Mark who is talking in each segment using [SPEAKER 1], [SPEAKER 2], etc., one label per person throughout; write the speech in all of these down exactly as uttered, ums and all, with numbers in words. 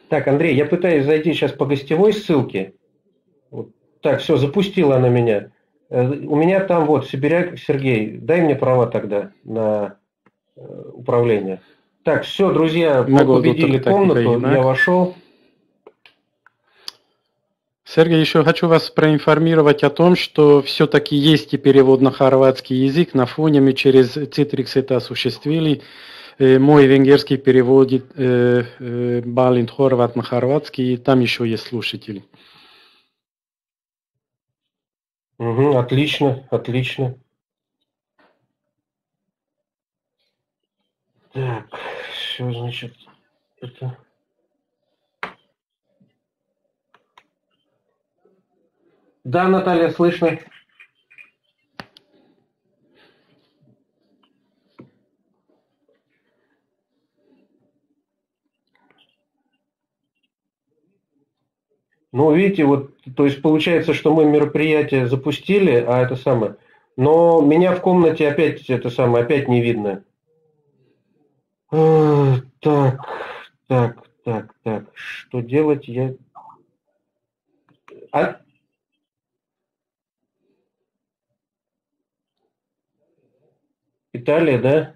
[SPEAKER 1] Так, Андрей, я пытаюсь зайти сейчас по гостевой ссылке. Вот. Так, все, запустила она меня. Э, У меня там вот Сибиряк Сергей. Дай мне права тогда на э, управление. Так, все, друзья, мы
[SPEAKER 2] Megoldottak
[SPEAKER 1] победили
[SPEAKER 2] a technikai
[SPEAKER 1] комнату, я
[SPEAKER 2] hibák.
[SPEAKER 1] вошел.
[SPEAKER 2] Сергей, еще хочу вас проинформировать о том, что все-таки есть и перевод на хорватский язык. На фоне мы через Citrix это осуществили. Э, Мой венгерский переводит э, э, Балint Хорват на хорватский, и там еще есть слушатели.
[SPEAKER 1] Угу, отлично, отлично. Так, все, значит, это... Да, Наталья, слышно. Ну, видите, вот, то есть получается, что мы мероприятие запустили, а это самое, но меня в комнате опять это самое, опять не видно. А, так, так, так, так, что делать я... А, Италия, да?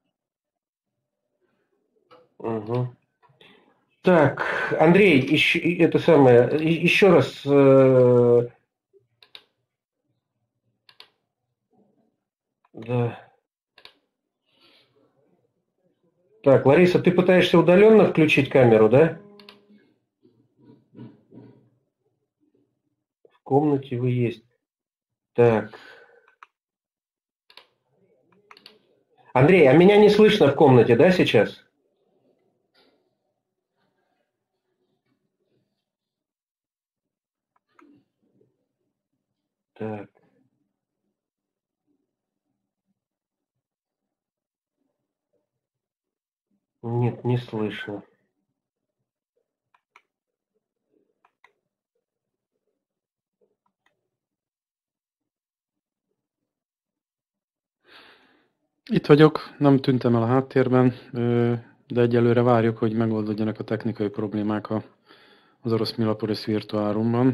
[SPEAKER 1] Угу. Так, Андрей, еще, это самое, и- еще раз, э, да. Так, Лариса, ты пытаешься удаленно включить камеру, да? В комнате вы есть. Так. Андрей, а меня не слышно в комнате, да, сейчас? Так. Нет, не слышно.
[SPEAKER 2] Itt vagyok, nem tűntem el a háttérben, ö, de egyelőre várjuk, hogy megoldódjanak a technikai problémák a- az orosz Milapolis Virtual Roomban.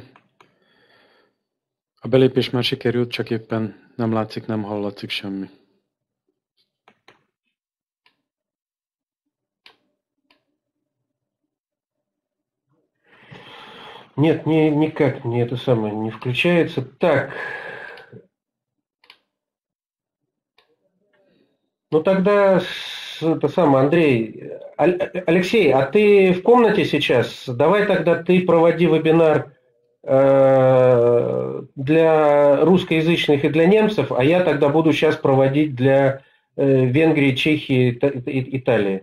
[SPEAKER 2] A belépés már sikerült, csak éppen nem látszik, nem hallatszik semmi.
[SPEAKER 1] Нет, не, никак не это самое не включается. Так. Ну тогда с- это самое, Андрей, Аль- Алексей, а ты в комнате сейчас? Давай тогда ты проводи вебинар э, для русскоязычных и для немцев, а я тогда буду сейчас проводить для э, Венгрии, Чехии, Ита- И- Италии.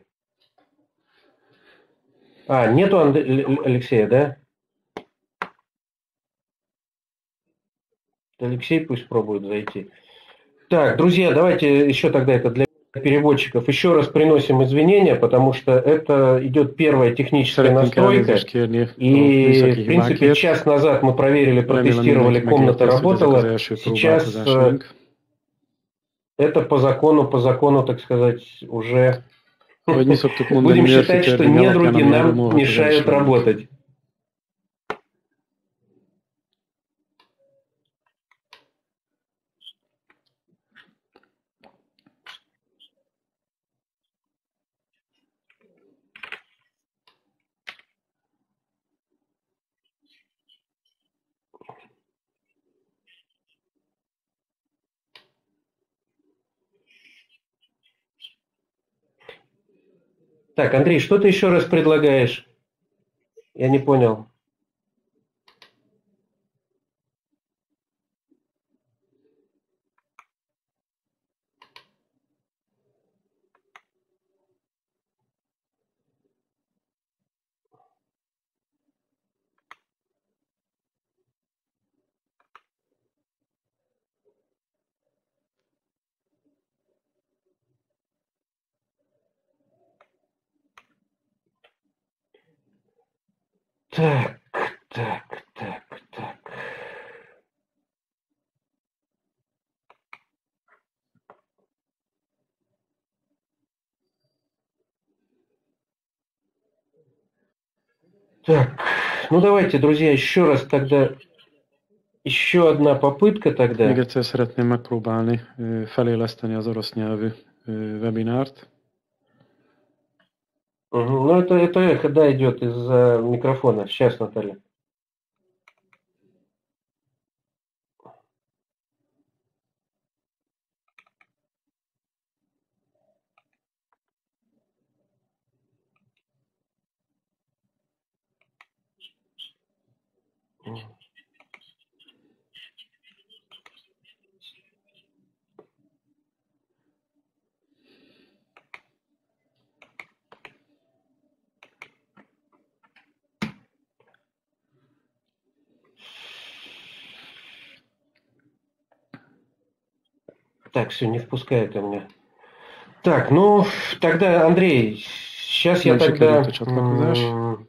[SPEAKER 1] А, нету Анд- Л- Алексея, да? Алексей пусть пробует зайти. Так, друзья, давайте еще тогда это для переводчиков. Еще раз приносим извинения, потому что это идет первая техническая
[SPEAKER 2] Szeretnénk
[SPEAKER 1] настройка.
[SPEAKER 2] elnézést kérni a
[SPEAKER 1] И,
[SPEAKER 2] műszaki
[SPEAKER 1] в принципе,
[SPEAKER 2] hibákért.
[SPEAKER 1] час назад мы проверили,
[SPEAKER 2] Remélem
[SPEAKER 1] протестировали,
[SPEAKER 2] mindenki megérti
[SPEAKER 1] комната
[SPEAKER 2] azt, hogy ezek az
[SPEAKER 1] работала.
[SPEAKER 2] első
[SPEAKER 1] Сейчас э,
[SPEAKER 2] próbálkozásaink.
[SPEAKER 1] это по закону, по закону, так сказать, уже
[SPEAKER 2] Ahogy mi szoktuk mondani,
[SPEAKER 1] будем
[SPEAKER 2] Murphy
[SPEAKER 1] считать, что
[SPEAKER 2] törvény alapján,
[SPEAKER 1] недруги
[SPEAKER 2] ami elől
[SPEAKER 1] нам
[SPEAKER 2] múlhat, az el is
[SPEAKER 1] мешают
[SPEAKER 2] romlik.
[SPEAKER 1] работать. Так, Андрей, что ты еще раз предлагаешь? Я не понял. Так, так, так, так. Так, ну давайте, друзья, еще раз тогда, еще одна попытка
[SPEAKER 2] Még
[SPEAKER 1] тогда.
[SPEAKER 2] egyszer szeretném megpróbálni ö, feléleszteni az orosz nyelvű ö, webinárt.
[SPEAKER 1] Мгм. Ну это, это эхо, да, идет из-за микрофона. Сейчас, Наталья. Так, все, не впускает он меня. Так, ну, тогда, Андрей, сейчас я
[SPEAKER 2] Nem sikerült a
[SPEAKER 1] тогда...
[SPEAKER 2] csatlakozás.
[SPEAKER 1] м,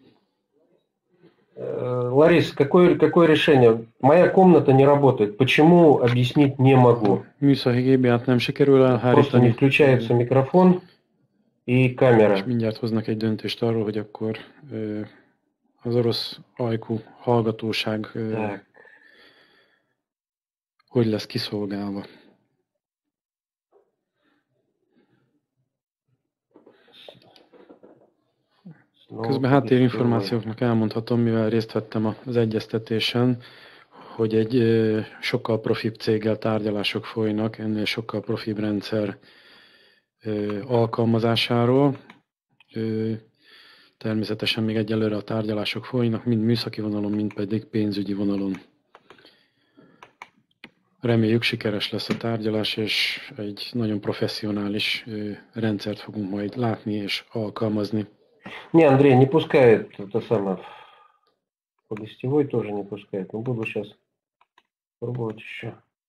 [SPEAKER 1] э, Ларис, какое, какое решение? Моя комната не работает. Почему, объяснить не
[SPEAKER 2] A
[SPEAKER 1] могу.
[SPEAKER 2] műszaki hibát nem sikerül
[SPEAKER 1] Просто не
[SPEAKER 2] elhárítani,
[SPEAKER 1] включается микрофон и
[SPEAKER 2] és
[SPEAKER 1] камера.
[SPEAKER 2] mindjárt hoznak egy döntést arról, hogy akkor ö, az orosz ajkú hallgatóság ö,
[SPEAKER 1] Так.
[SPEAKER 2] hogy lesz kiszolgálva.
[SPEAKER 1] Снова
[SPEAKER 2] Közben
[SPEAKER 1] гостевой.
[SPEAKER 2] háttérinformációknak elmondhatom, mivel részt vettem az egyeztetésen, hogy egy ö, sokkal profibb céggel tárgyalások folynak, ennél sokkal profibb rendszer ö, alkalmazásáról. Ö, természetesen még egyelőre a tárgyalások folynak, mind műszaki vonalon, mind pedig pénzügyi vonalon. Reméljük sikeres lesz a tárgyalás, és egy nagyon professzionális ö, rendszert fogunk majd látni és alkalmazni.
[SPEAKER 1] Не, Андрей, не пускает это самое. По гостевой тоже не пускает. Ну, буду сейчас пробовать еще.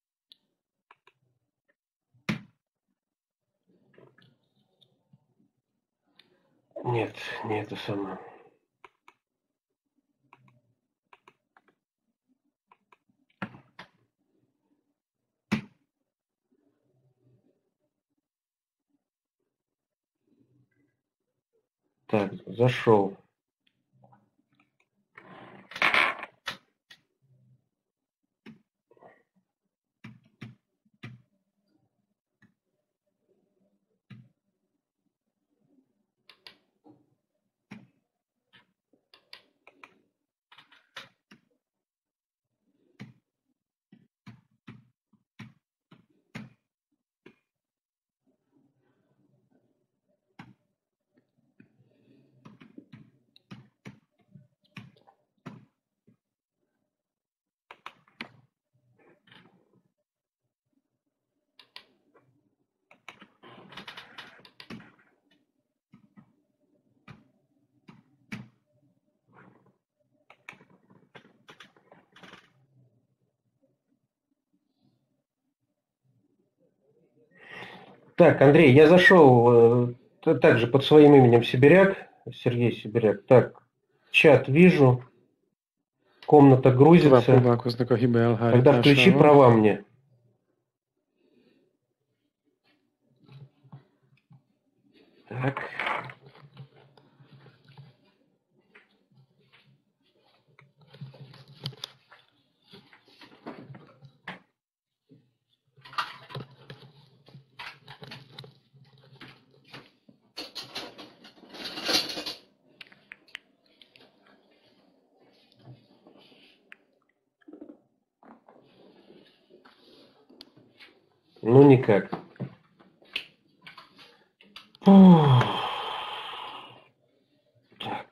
[SPEAKER 1] Нет, не это самое. Так, зашел. Так, Андрей, я зашел э, также под своим именем Сибиряк, Сергей Сибиряк. Так, чат вижу, комната
[SPEAKER 2] Tovább
[SPEAKER 1] грузится.
[SPEAKER 2] próbálkoznak a hiba
[SPEAKER 1] Тогда включи
[SPEAKER 2] elhárításával.
[SPEAKER 1] права мне. Так. Ну, никак. Фух. Так.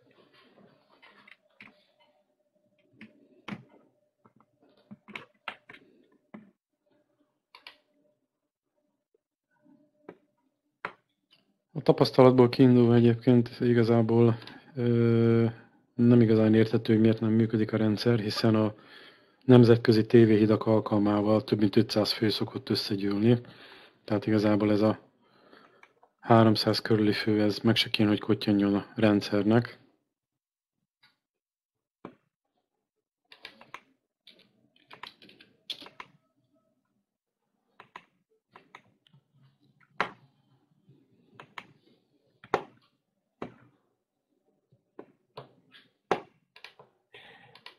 [SPEAKER 2] A tapasztalatból kiindulva egyébként igazából ö, nem igazán érthető, hogy miért nem működik a rendszer, hiszen a nemzetközi tévéhidak alkalmával több mint ötszáz fő szokott összegyűlni. Tehát igazából ez a háromszáz körüli fő, ez meg se kéne, hogy kottyanjon a rendszernek.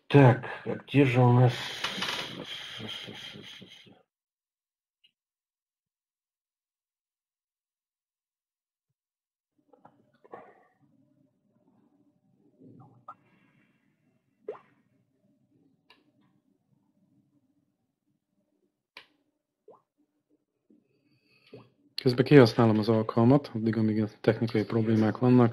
[SPEAKER 1] Так, а где же у нас...
[SPEAKER 2] Közben kihasználom az alkalmat, addig, amíg a technikai problémák vannak.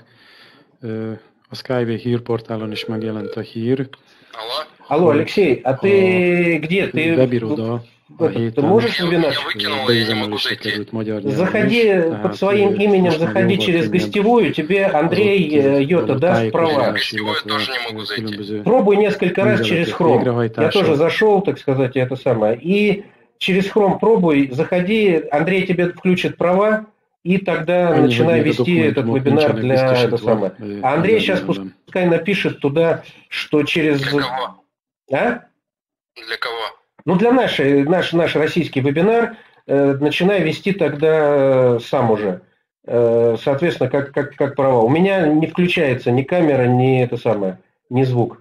[SPEAKER 2] A Skyway hírportálon is megjelent a hír.
[SPEAKER 1] Алло, Алексей, а ты где? Ты
[SPEAKER 2] Webiroda a
[SPEAKER 1] этот, ты
[SPEAKER 2] héten
[SPEAKER 1] можешь вебинар?
[SPEAKER 2] beüzemelésre került magyar nyelven
[SPEAKER 1] Заходи
[SPEAKER 2] is,
[SPEAKER 1] под
[SPEAKER 2] tehát
[SPEAKER 1] своим
[SPEAKER 2] most
[SPEAKER 1] именем,
[SPEAKER 2] már
[SPEAKER 1] заходи
[SPEAKER 2] jóval
[SPEAKER 1] через
[SPEAKER 2] könnyebb
[SPEAKER 1] гостевую, тебе
[SPEAKER 2] az
[SPEAKER 1] Андрей
[SPEAKER 2] ott
[SPEAKER 1] э, Йота
[SPEAKER 2] való
[SPEAKER 1] даст права.
[SPEAKER 2] tájékozódás, illetve különböző
[SPEAKER 1] Пробуй несколько раз через
[SPEAKER 2] műveletek
[SPEAKER 1] Chrome. Я тоже
[SPEAKER 2] végrehajtása.
[SPEAKER 1] зашел, так сказать, это самое. И через Chrome пробуй, заходи, Андрей тебе включит права, и тогда
[SPEAKER 2] Annyi, hogy
[SPEAKER 1] начинай
[SPEAKER 2] még a
[SPEAKER 1] вести этот
[SPEAKER 2] dokumentumok
[SPEAKER 1] вебинар
[SPEAKER 2] nincsenek
[SPEAKER 1] для это
[SPEAKER 2] biztosítva
[SPEAKER 1] самое.
[SPEAKER 2] ö,
[SPEAKER 1] А Андрей
[SPEAKER 2] magyar
[SPEAKER 1] сейчас
[SPEAKER 2] nyelven.
[SPEAKER 1] пускай напишет туда, что через...
[SPEAKER 3] Для кого?
[SPEAKER 1] А?
[SPEAKER 3] Для кого?
[SPEAKER 1] Ну, для нашей, наш, наш российский вебинар э, начинай вести тогда э, сам уже. Э, соответственно, как, как, как права. У меня не включается ни камера, ни это самое, ни звук.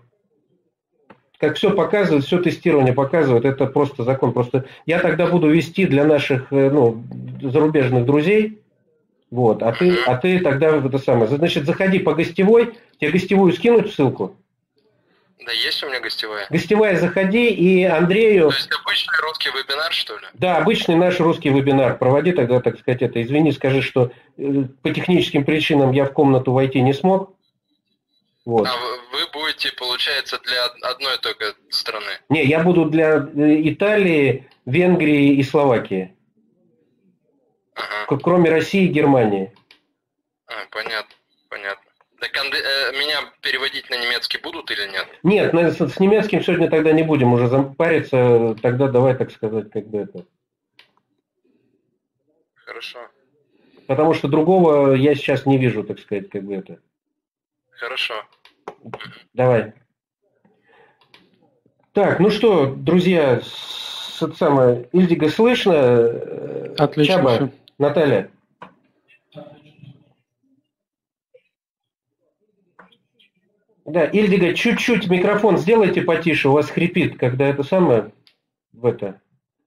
[SPEAKER 1] Как все показывает, все тестирование показывает, это просто закон. Просто я тогда буду вести для наших э, ну, зарубежных друзей. Вот, а ты, а ты тогда это самое. Значит, заходи по гостевой, тебе гостевую скинуть ссылку.
[SPEAKER 3] Да есть у меня гостевая.
[SPEAKER 1] Гостевая заходи, и Андрею...
[SPEAKER 3] То есть обычный русский вебинар, что ли?
[SPEAKER 1] Да, обычный наш русский вебинар. Проводи тогда, так сказать, это. Извини, скажи, что э, по техническим причинам я в комнату войти не смог. Вот.
[SPEAKER 3] А вы, вы будете, получается, для одной только страны?
[SPEAKER 1] Не, я буду для э, Италии, Венгрии и Словакии.
[SPEAKER 3] Ага.
[SPEAKER 1] Кроме России и Германии.
[SPEAKER 3] А, понятно, понятно. Так Андрей, э, меня переводить на немецкий будут или нет?
[SPEAKER 1] Нет, на- с, с немецким сегодня тогда не будем уже запариться. Тогда давай, так сказать, как бы это.
[SPEAKER 3] Хорошо.
[SPEAKER 1] Потому что другого я сейчас не вижу, так сказать, как бы это.
[SPEAKER 3] Хорошо.
[SPEAKER 1] Давай. Так, ну что, друзья, с, это самое, Ильдига слышно? Э,
[SPEAKER 2] Отлично
[SPEAKER 1] Чаба,
[SPEAKER 2] всё.
[SPEAKER 1] Наталья. Да, Ильдига, чуть-чуть микрофон сделайте потише, у вас хрипит, когда это самое, в это.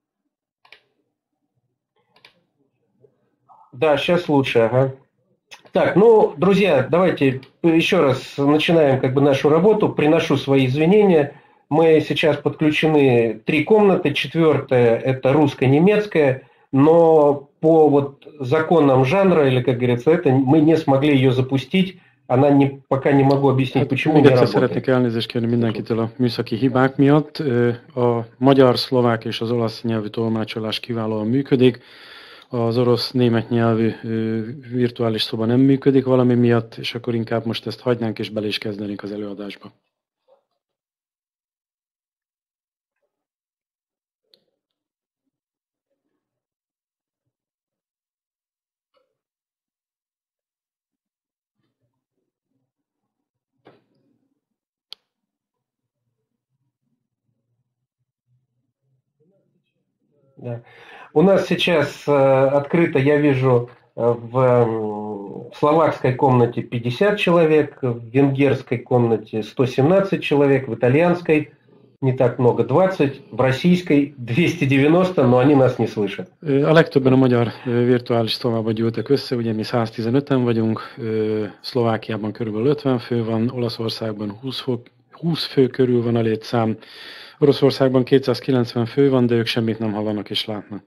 [SPEAKER 1] Да, сейчас лучше, ага. Так, ну, друзья, давайте еще раз начинаем как бы нашу работу. Приношу свои извинения. Мы сейчас подключены три комнаты. Четвертая – это русско-немецкая, но по вот законам жанра, или, как говорится, это мы не смогли ее запустить. Она не, пока не могу объяснить,
[SPEAKER 2] Hát
[SPEAKER 1] почему
[SPEAKER 2] még
[SPEAKER 1] не
[SPEAKER 2] egyszer
[SPEAKER 1] работает.
[SPEAKER 2] szeretnék elnézést kérni mindenkitől a műszaki hibák miatt. Ö, A magyar, szlovák és az olasz nyelvű tolmácsolás kiválóan működik. Az orosz-német nyelvű ö, virtuális szoba nem működik valami miatt, és akkor inkább most ezt hagynánk és bele is kezdenénk az előadásba.
[SPEAKER 1] Да. У нас сейчас э, открыто, я вижу, э, в, э, в словакской комнате пятьдесят человек, в венгерской комнате сто семнадцать человек, в итальянской не так много, двадцать, в российской двести девяносто, но они нас не slышат.
[SPEAKER 2] Ö, A legtöbben a magyar ö, virtuális szobában gyűltek össze, ugye mi száztizenöten vagyunk, ö, Szlovákiában körülbelül ötven fő van, Olaszországban húsz fő, húsz fő körül van a létszám, Oroszországban kétszázkilencven fő van, de ők semmit nem hallanak és látnak.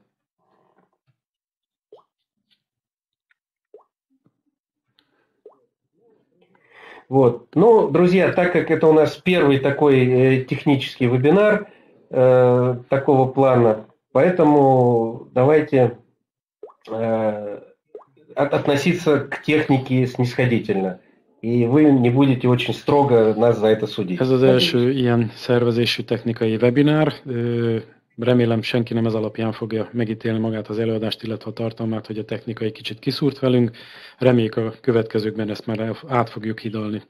[SPEAKER 1] Вот. Ну, друзья, так как это у нас первый такой э, технический вебинар э, такого плана, поэтому давайте э, от- относиться к технике снисходительно. И вы не будете очень строго нас за это судить.
[SPEAKER 2] Ez az első ilyen szervezésű technikai webinár. Ö, Remélem senki nem ez alapján fogja megítélni magát az előadást, illetve a tartalmát, hogy a technika egy kicsit kiszúrt velünk. Reméljük a következőkben ezt már el- át fogjuk hidalni.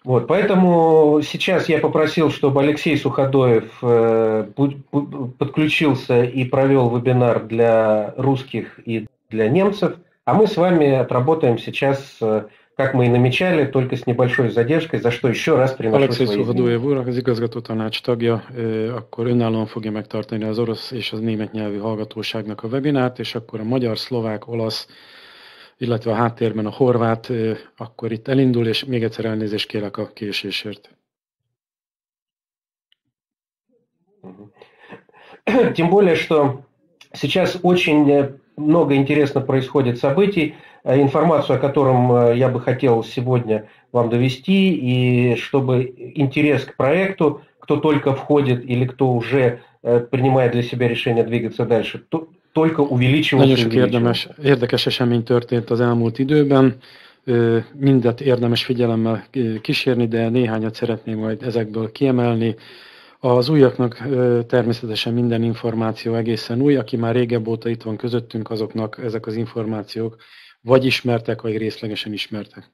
[SPEAKER 1] Вот, поэтому сейчас я попросил, чтобы Алексей Суходоев э, подключился и провел вебинар для русских и для немцев, а мы с вами отработаем сейчас, э, как мы и намечали, только с небольшой задержкой, за что еще раз приношу
[SPEAKER 2] Alexei
[SPEAKER 1] свои
[SPEAKER 2] Szuhadóev
[SPEAKER 1] извинения.
[SPEAKER 2] úr, az igazgató tanács tagja, ö, akkor önállóan fogja megtartani az orosz és az német nyelvű hallgatóságnak a webinárt, és akkor a magyar, szlovák, olasz, illetve a háttérben a horvát, ö, akkor itt elindul, és még egyszer elnézést kérek a késésért.
[SPEAKER 1] Тем более, что сейчас очень много интересно происходит событий, информацию о котором я бы хотел сегодня вам довести, и чтобы интерес к проекту, кто только входит или кто уже принимает для себя решение двигаться дальше, то, только увеличивался.
[SPEAKER 2] Nagyon sok érdemes, érdekes esemény történt az elmúlt időben, mindet érdemes figyelemmel kísérni, de néhányat szeretném majd ezekből kiemelni. Az újaknak természetesen minden információ egészen új, aki már régebb óta itt van közöttünk, azoknak ezek az információk vagy ismertek, vagy részlegesen ismertek.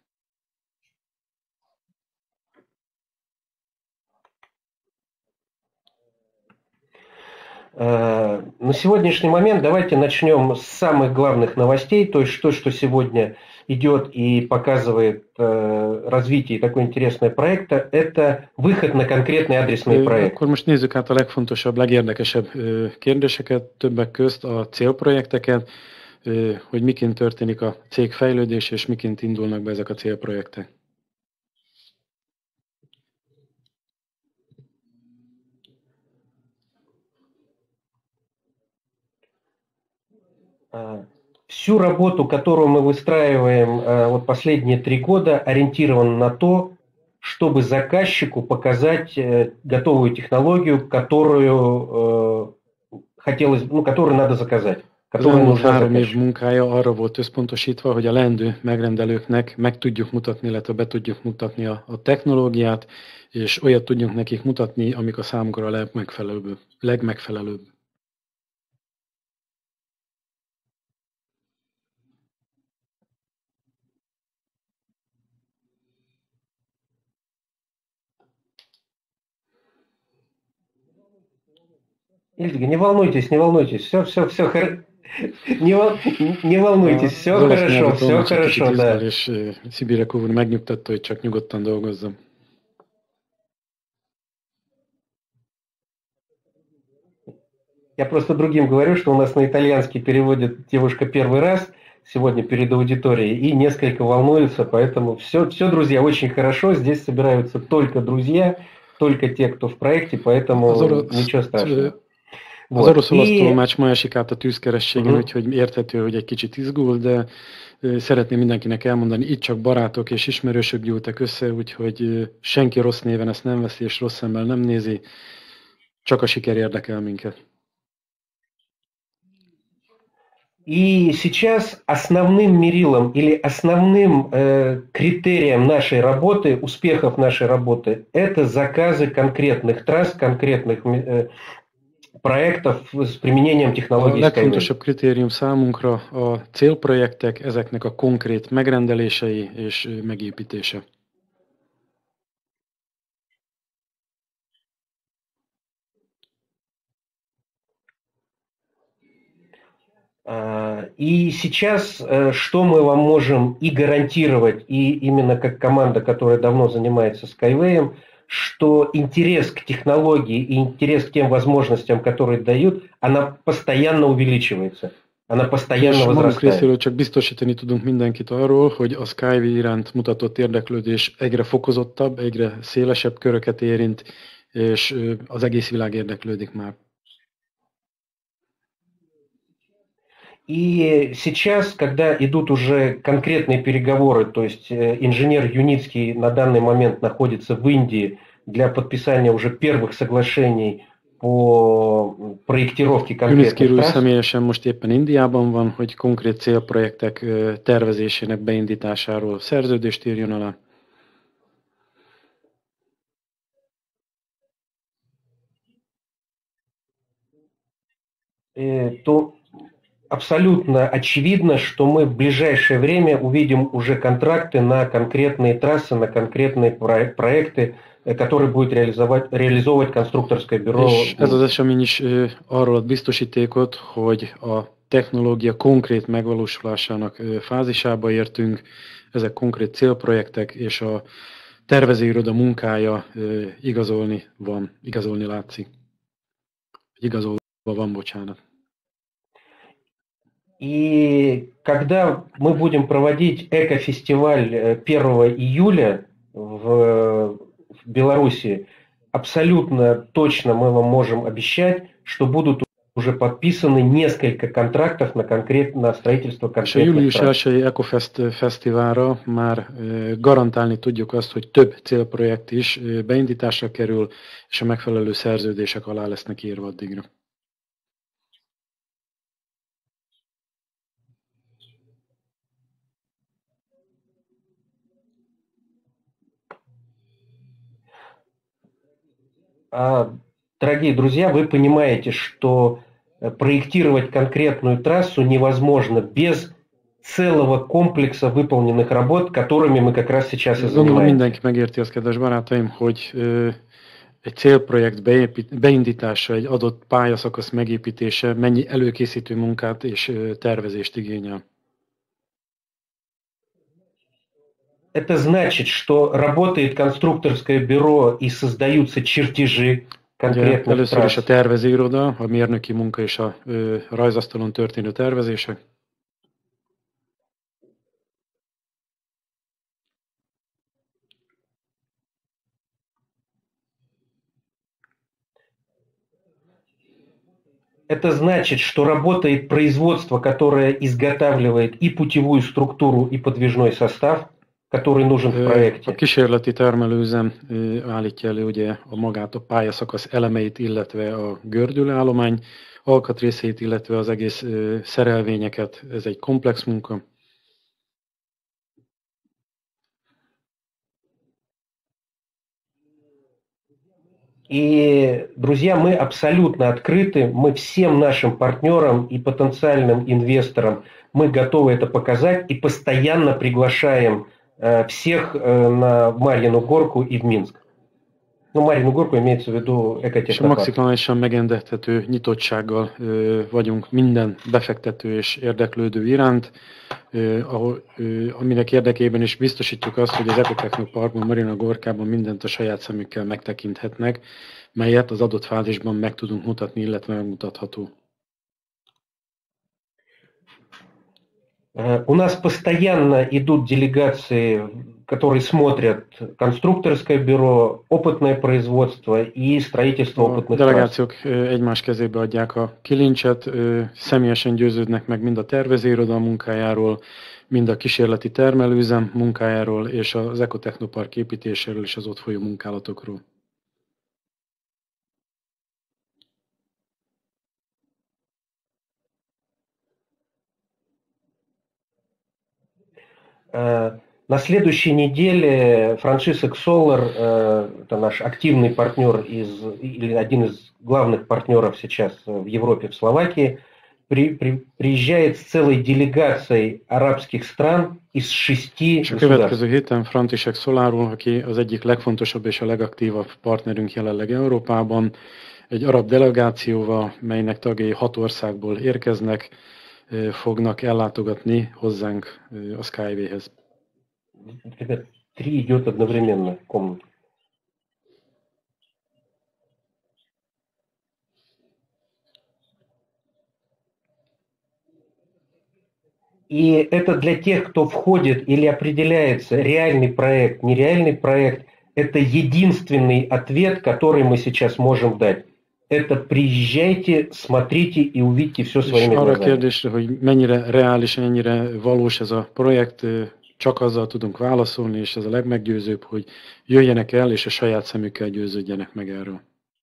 [SPEAKER 1] На сегодняшний момент давайте начнем с самых главных новостей, то есть то, что сегодня идет и показывает э, развитие такого интересного проекта, это выход на конкретный адресный проект.
[SPEAKER 2] Akkor most nézzük át a legfontosabb, legérdekesebb kérdéseket, többek közt a célprojekteket, hogy miként történik a cég fejlődés, és miként indulnak be ezek a célprojektek.
[SPEAKER 1] Всю работу, которую мы выстраиваем вот последние три года, ориентирована на то, чтобы заказчику показать готовую технологию, которую хотелось, ну, которую надо заказать.
[SPEAKER 2] Az elmúlt három év munkája arra volt összpontosítva, hogy a leendő megrendelőknek meg tudjuk mutatni, illetve be tudjuk mutatni a, a technológiát, és olyat tudjunk nekik mutatni, amik a számukra a legmegfelelőbb. legmegfelelőbb.
[SPEAKER 1] Ильдига, не волнуйтесь, не волнуйтесь, все, все, все, хор... не, вол... не волнуйтесь, все хорошо, все хорошо, да.
[SPEAKER 2] És Szibirek úr megnyugtatta, hogy csak nyugodtan dolgozzam.
[SPEAKER 1] Я просто другим говорю, что у нас на итальянский переводит девушка первый раз сегодня перед аудиторией и несколько волнуется, поэтому все, все, друзья, очень хорошо, здесь собираются только друзья, только те, кто в проекте, поэтому ничего страшного.
[SPEAKER 2] Az orosz-olasz tolmács ma esik át a tűzkerességen, uh-huh. úgyhogy érthető, hogy egy kicsit izgul, de szeretném mindenkinek elmondani, itt csak barátok és ismerősök gyűltek össze, úgyhogy senki rossz néven ezt nem veszi, és rossz szemmel nem nézi, csak a siker érdekel minket.
[SPEAKER 1] И сейчас основным мерилом или основным э, критерием нашей работы, успехов нашей работы, это заказы конкретных трасс, конкретных э, проектов с применением технологий
[SPEAKER 2] Skyway. A legfontosabb kritérium számunkra a célprojektek, ezeknek a konkrét megrendelései és megépítése.
[SPEAKER 1] И сейчас, что мы вам можем и гарантировать, и именно как команда, которая давно занимается Skyway, что интерес к технологии и интерес к tем возможностям, которые дают, она постоянно увеличивается. Она постоянно возрастает.
[SPEAKER 2] Részéről csak biztosítani tudunk mindenkit arról, hogy a Skyway iránt mutatott érdeklődés egyre fokozottabb, egyre szélesebb köröket érint, és az egész világ érdeklődik már.
[SPEAKER 1] И сейчас, когда идут уже конкретные переговоры, то есть инженер Юницкий на данный момент находится в Индии для подписания уже первых соглашений по проектировке конкретных
[SPEAKER 2] trassz.
[SPEAKER 1] трасс.
[SPEAKER 2] Személyesen most éppen Indiában van, hogy konkrét célprojektek tervezésének beindításáról szerződést írjon alá.
[SPEAKER 1] То абсолютно очевидно, что мы в ближайшее время увидим уже контракты на конкретные трассы, на конкретные проекты, которые будет реализовать, реализовывать конструкторское бюро.
[SPEAKER 2] És ez az esemény is arról ad biztosítékot, hogy a technológia konkrét megvalósulásának fázisába értünk, ezek konkrét célprojektek, és a tervezőiroda munkája igazolni van, igazolni látszik. Igazolva van, bocsánat.
[SPEAKER 1] И когда мы будем проводить эко-фестиваль первого июля в, в Беларуси, абсолютно точно мы вам можем обещать, что будут уже подписаны несколько контрактов на, конкрет, на строительство конкретных
[SPEAKER 2] trassz. A július elsői EcoFest fesztiválra már garantálni tudjuk azt, hogy több célprojekt is beindításra kerül, és a megfelelő szerződések alá lesznek írva addigra.
[SPEAKER 1] Дорогие друзья, вы понимаете, что проектировать конкретную трассу невозможно без целого комплекса выполненных работ, которыми мы как раз сейчас и занимаемся.
[SPEAKER 2] Mindenki megérti azt, kedves barátaim, hogy egy célprojekt beépít, beindítása, egy adott pályaszakasz megépítése mennyi előkészítő munkát és tervezést igényel.
[SPEAKER 1] Это значит, что работает конструкторское бюро и создаются чертежи конкретных
[SPEAKER 2] Először
[SPEAKER 1] трасс.
[SPEAKER 2] is a tervezőiroda, a mérnöki munka és a ö, rajzasztalon történő tervezések.
[SPEAKER 1] Это значит, что работает производство, которое изготавливает и путевую структуру, и подвижной состав, который нужен в проекте.
[SPEAKER 2] A kísérleti termelőüzem állítja elő ugye a magát a pályaszakasz elemeit, illetve a gördülőállomány alkatrészeit, illetve az egész szerelvényeket. Ez egy komplex munka.
[SPEAKER 1] И, друзья, мы абсолютно открыты, мы всем нашим партнерам и потенциальным инвесторам, мы готовы это показать и постоянно приглашаем э, всех э, на Марьину горку и в Минск. Ну, Марьину горку имеется в виду экотехнопарк.
[SPEAKER 2] Maximálisan megengedhető nyitottsággal ö, vagyunk minden befektető és érdeklődő iránt, ö, ahol, ö, aminek érdekében is biztosítjuk azt, hogy az Ekotechnoparkban, Marina Gorkában mindent a saját szemükkel megtekinthetnek, melyet az adott fázisban meg tudunk mutatni, illetve megmutatható.
[SPEAKER 1] У нас постоянно идут делегации, которые смотрят конструкторское бюро, опытное производство и строительство опытных трасс.
[SPEAKER 2] A delegációk egymás kezébe adják a kilincset, személyesen győződnek meg mind a tervezőiroda munkájáról, mind a kísérleti termelőüzem munkájáról, és az Ekotechnopark építéséről és az ott folyó munkálatokról.
[SPEAKER 1] На следующей неделе Франшиса Ксолар, это наш активный партнер из, или один из главных партнеров сейчас в Европе, в Словакии, при, при, приезжает с целой делегацией арабских стран из шести
[SPEAKER 2] És a következő héten František Soláról, aki az egyik legfontosabb és a legaktívabb partnerünk jelenleg Európában, egy arab delegációval, melynek tagjai hat országból érkeznek, fognak ellátogatni hozzánk a Skyway-hez.
[SPEAKER 1] Ребят, три идет одновременно в комнату. И это для тех, кто входит или определяется реальный проект, нереальный проект, это единственный ответ, который мы сейчас можем дать. Это приезжайте, смотрите и увидите все своими
[SPEAKER 2] glazами.
[SPEAKER 1] Arra
[SPEAKER 2] kérdésre, hogy mennyire reális, mennyire valós ez a projekt, csak azzal tudunk válaszolni, és ez a legmeggyőzőbb, hogy jöjjenek el, és a saját szemükkel győződjenek meg erről.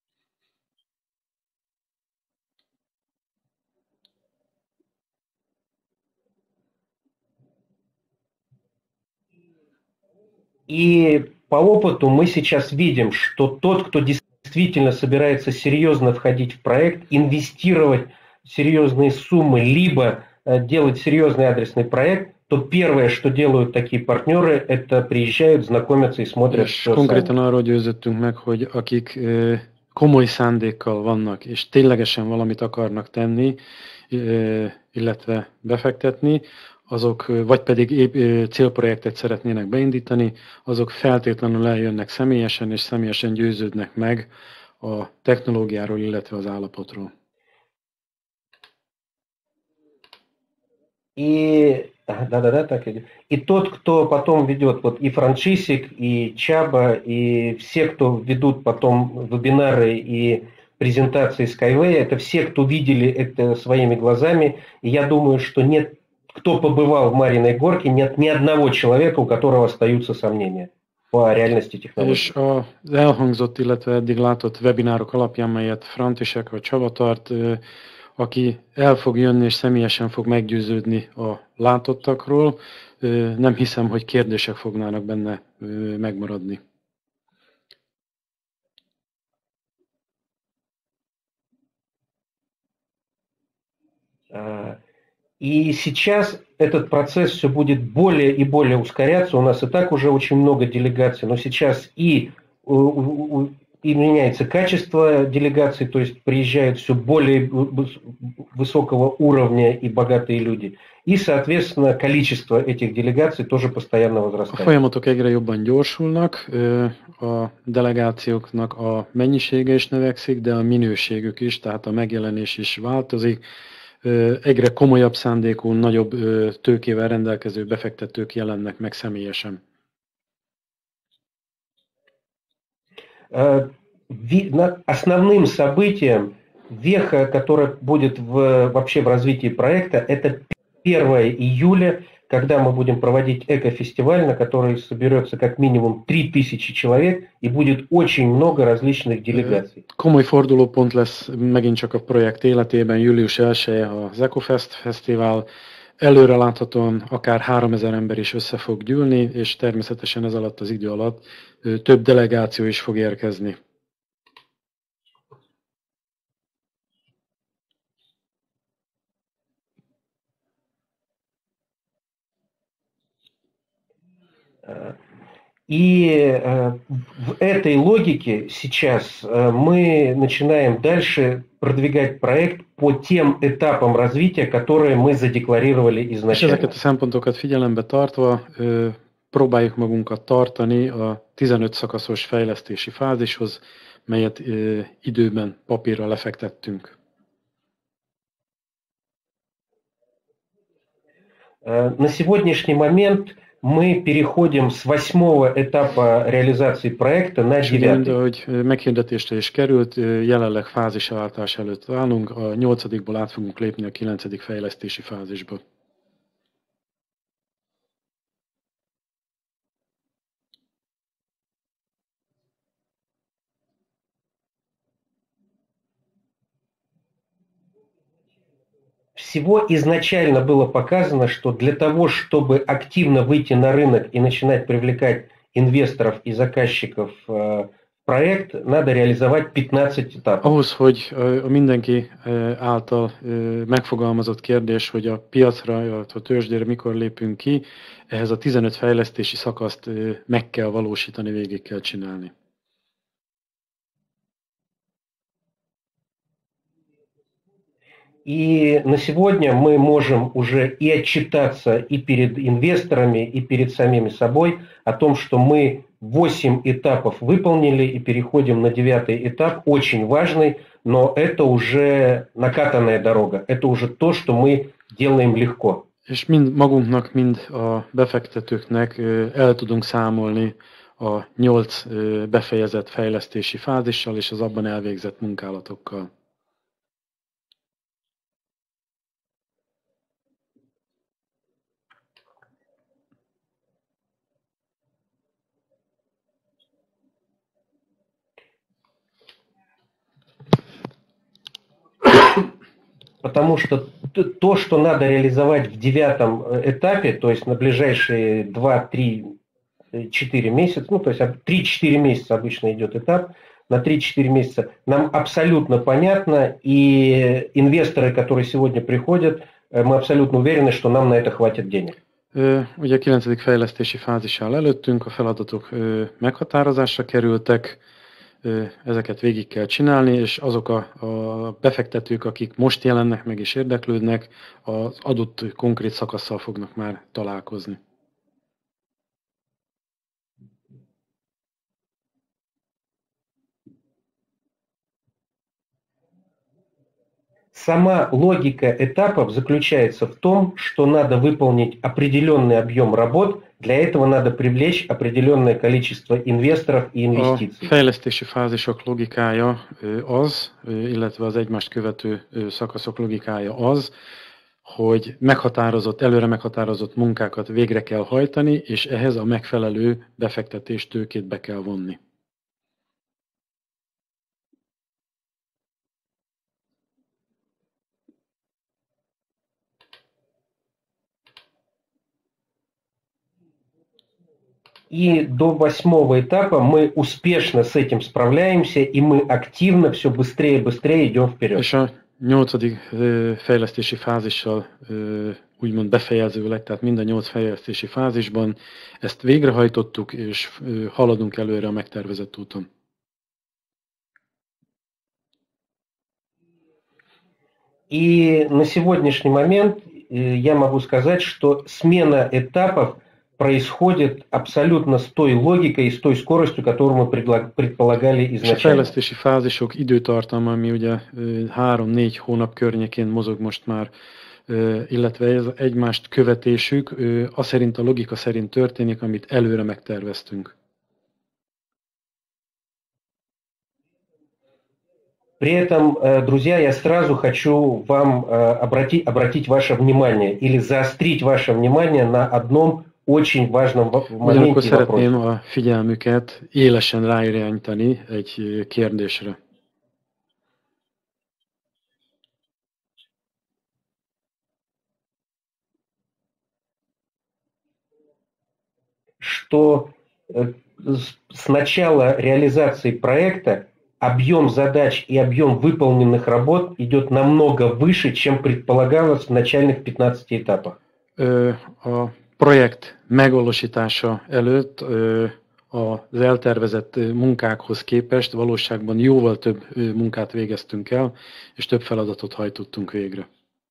[SPEAKER 1] И по опыту мы сейчас видим, что тот, кто действительно собирается серьезно входить в проект, инвестировать серьезные суммы, либо делать серьезный адресный проект, то первое, что делают такие партнеры, это приезжают, знакомятся и смотрят
[SPEAKER 2] És
[SPEAKER 1] все
[SPEAKER 2] konkrétan
[SPEAKER 1] сами.
[SPEAKER 2] arról győzöttünk meg, hogy akik ö, komoly szándékkal vannak, és ténylegesen valamit akarnak tenni, ö, illetve befektetni, azok, ö, vagy pedig épp, ö, célprojektet szeretnének beindítani, azok feltétlenül eljönnek személyesen, és személyesen győződnek meg a technológiáról, illetve az állapotról.
[SPEAKER 1] И, да-да-да, так и, и тот, кто потом ведет, вот и Франчисик, и Чаба, и все, кто ведут потом вебинары и презентации Skyway, это все, кто видели это своими глазами. И я думаю, что нет, кто побывал в Мариной Горке, нет ни одного человека, у которого остаются сомнения по реальности технологий.
[SPEAKER 2] És az elhangzott, illetve eddig látott webinárok alapján, melyet František vagy Csaba tart, aki el fog jönni és személyesen fog meggyőződni a látottakról, nem hiszem, hogy kérdések fognának benne megmaradni.
[SPEAKER 1] И сейчас этот процесс все будет более и более ускоряться. У нас и так уже очень много делегаций, но сейчас и, и меняется качество делегаций, то есть приезжают все более высокого уровня и богатые люди. И, соответственно, количество этих делегаций тоже постоянно возрастает.
[SPEAKER 2] A folyamatok egyre jobban gyorsulnak, a delegációknak a mennyisége is növekszik, de a minőségük is, tehát a megjelenés is változik. Egyre komolyabb szándékú, nagyobb tőkével rendelkező befektetők jelennek meg személyesen.
[SPEAKER 1] Основным событием веха, которое будет в, вообще в развитии проекта, это первое июля, когда мы будем проводить экофестиваль, на который соберется как минимум три тысячи человек, и будет очень много различных делегаций.
[SPEAKER 2] Komoly fordulópont lesz megint csak a projekt életében, július elseje az EcoFest Fesztivál. Előre láthatóan akár háromezer ember is össze fog gyűlni, és természetesen ez alatt az idő alatt több delegáció is fog érkezni.
[SPEAKER 1] И в этой логике сейчас мы начинаем дальше продвигать проект по тем этапам развития, которые мы задекларировали изначально.
[SPEAKER 2] Ezeket a szempontokat figyelembe tartva próbáljuk magunkat tartani a tizenöt szakaszos fejlesztési fázishoz, melyet időben papírra lefektettünk.
[SPEAKER 1] На сегодняшний момент мы переходим с восьмого этапа реализации проекта на девятый.
[SPEAKER 2] Ahogy meghirdetésre is került, jelenleg fázisváltás előtt állunk, a nyolcadikból át fogunk lépni a kilencedik fejlesztési fázisba.
[SPEAKER 1] Всего изначально было показано, что для того, чтобы активно выйти на рынок и начинать привлекать инвесторов и заказчиков в проект, надо реализовать пятнадцать этапов.
[SPEAKER 2] Ahhoz, hogy a mindenki által megfogalmazott kérdés, hogy a piacra, a tőzsdére mikor lépünk ki, ehhez a tizenöt fejlesztési szakaszt meg kell valósítani, végig kell csinálni.
[SPEAKER 1] И на сегодня мы можем уже и отчитаться и перед инвесторами, и перед самими собой о том, что мы восемь этапов выполнили и переходим на девятый этап, очень важный, но это уже накатанная дорога, это уже то, что мы делаем легко.
[SPEAKER 2] És mind magunknak, mind a befektetőknek el tudunk számolni a nyolc befejezett fejlesztési fázissal és az abban elvégzett munkálatokkal.
[SPEAKER 1] Потому что то, что надо реализовать в девятом этапе, то есть на ближайшие два-три-четыре месяца, ну то есть три-четыре месяца обычно идет этап, на три-четыре месяца, нам абсолютно понятно, и инвесторы, которые сегодня приходят, мы абсолютно уверены, что нам на это хватит денег.
[SPEAKER 2] Ugye a kilencedik fejlesztési fázissal előttünk, a feladatok meghatározásra kerültek, ezeket végig kell csinálni, és azok a, a befektetők, akik most jelennek meg és érdeklődnek, az adott konkrét szakasszal fognak már találkozni.
[SPEAKER 1] Сама логика этапов заключается в том, что надо выполнить определенный объем работ, для этого надо привлечь определенное количество инвесторов и инвестиций.
[SPEAKER 2] A fejlesztési fázisok logikája az, illetve az egymást követő szakaszok logikája az, hogy meghatározott, előre meghatározott munkákat végre kell hajtani, és ehhez a megfelelő befektetés tőkét be kell vonni.
[SPEAKER 1] И до восьмого этапа мы успешно с этим справляемся, и мы активно все быстрее и быстрее идем вперед.
[SPEAKER 2] És a nyolcadik fejlesztési fázissal úgymond befejezőleg, tehát mind a nyolc fejlesztési fázisban ezt végrehajtottuk, és haladunk előre a megtervezett úton.
[SPEAKER 1] И на сегодняшний момент я могу сказать, что смена этапов происходит абсолютно с той логикой и с той скоростью, которую мы предполагали изначально.
[SPEAKER 2] A fejlesztési fázisok időtartama, ami ugye három-négy hónap környékén mozog most már, illetve ez egymást követésük, az szerint a logika szerint történik, amit előre megterveztünk.
[SPEAKER 1] При этом, друзья, я сразу хочу вам обратить, обратить ваше внимание или заострить ваше внимание на одном очень важном моменте и вопросе.
[SPEAKER 2] Szeretném a figyelmüket élesen ráirányítani egy kérdésre.
[SPEAKER 1] Что с начала реализации проекта объем задач и объем выполненных работ идет намного выше, чем предполагалось в начальных пятнадцати этапах.
[SPEAKER 2] A projekt megvalósítása előtt az eltervezett munkákhoz képest valóságban jóval több munkát végeztünk el, és több feladatot hajtottunk végre.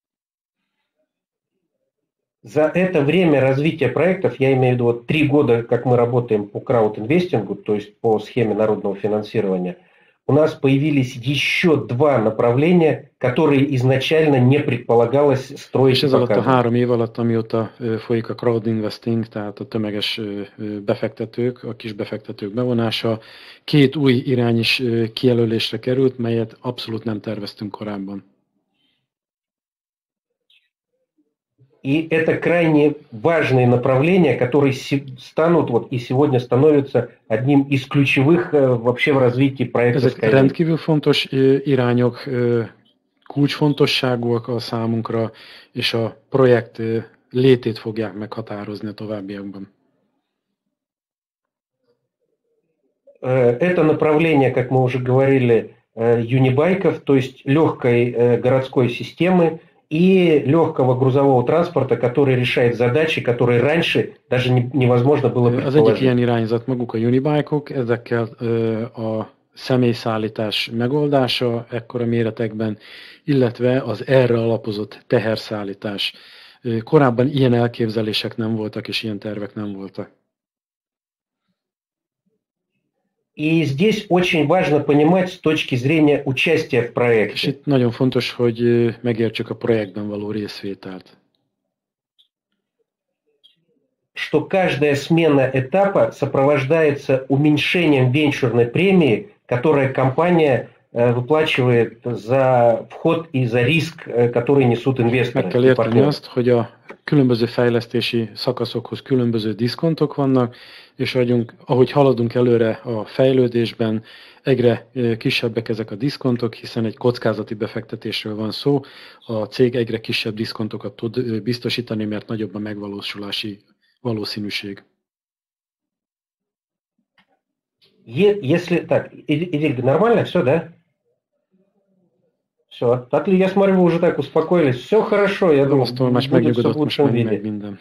[SPEAKER 1] За это время развития проектов, я имею в виду вот три года, как мы работаем по краудинвестингу, то есть по схеме народного финансирования, у нас появились еще два направления, которые изначально не предполагалось stроить и
[SPEAKER 2] показывать. És ez alatt a három év alatt, amióta folyik a crowdinvesting, tehát a tömeges befektetők, a kis befektetők bevonása, két új irány is kijelölésre került, melyet abszolút nem terveztünk korábban.
[SPEAKER 1] И это крайне важные направления, которые станут вот и сегодня становятся одним из ключевых вообще в развитии проекта.
[SPEAKER 2] Ezek rendkívül fontos irányok, kulcsfontosságúak a számunkra, és a projekt létét fogják meghatározni a továbbiakban.
[SPEAKER 1] Это направление, как мы уже говорили, юнибайков, то есть легкой городской системы, и легкого грузового транспорта, который решает задачи, которые раньше даже невозможно было предположить.
[SPEAKER 2] Az egyik ilyen irányzat maguk a unibike-ok, ezekkel a személyszállítás megoldása ekkora méretekben, illetve az erre alapozott teherszállítás. Korábban ilyen elképzelések nem voltak, és ilyen tervek nem voltak.
[SPEAKER 1] И здесь очень важно понимать с точки зрения участия в проекте.
[SPEAKER 2] És itt nagyon fontos, hogy megértsük a projektben való részvételt.
[SPEAKER 1] Что каждая смена этапа сопровождается уменьшением венчурной премии, которая компания выплачивает за вход и за риск, который несут инвесторы.
[SPEAKER 2] Meg kell érteni azt, hogy a különböző fejlesztési szakaszokhoz különböző diszkontok vannak, és vagyunk, ahogy haladunk előre a fejlődésben, egyre kisebbek ezek a diszkontok, hiszen egy kockázati befektetésről van szó, a cég egyre kisebb diszkontokat tud biztosítani, mert nagyobb a megvalósulási valószínűség.
[SPEAKER 1] Е- если так, Эдиль, нормально все, да? Все, отлично. Я смотрю, вы уже так успокоились. Все хорошо, я думаю,
[SPEAKER 2] Tolmács
[SPEAKER 1] будет все в
[SPEAKER 2] megnyugodott, most
[SPEAKER 1] лучшем
[SPEAKER 2] már megy
[SPEAKER 1] виде.
[SPEAKER 2] minden.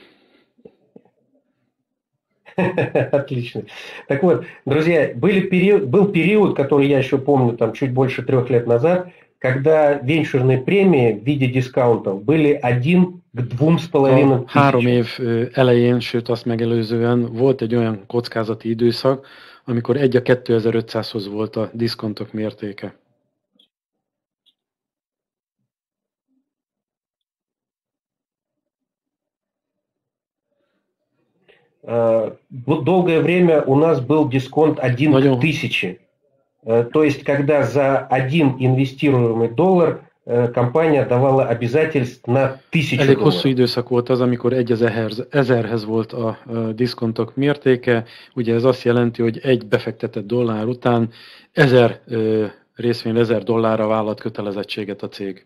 [SPEAKER 1] Отлично. Так вот, друзья, были период, был период, который я еще помню, там чуть больше трех лет назад, когда венчурные премии в виде дискаунтов были один к двум с половиной
[SPEAKER 2] A három
[SPEAKER 1] тысячам.
[SPEAKER 2] év ö, elején, sőt azt megelőzően volt egy olyan kockázati időszak, amikor egy a kétezer-ötszázhoz volt a diszkontok mértéke.
[SPEAKER 1] Э, вот долгое время у нас был дисконт один
[SPEAKER 2] Nagyon-
[SPEAKER 1] к тысяче. Э, То есть, когда за один инвестируемый доллар э, компания давала обязательств на тысячу
[SPEAKER 2] Elég hosszú
[SPEAKER 1] долларов.
[SPEAKER 2] időszak volt az, amikor egy az ezer- ezerhez volt a ö, diszkontok mértéke. Ugye ez azt jelenti, hogy egy befektetett dollár után ezer ö, részvény, ezer dollárra vállalt kötelezettséget a cég.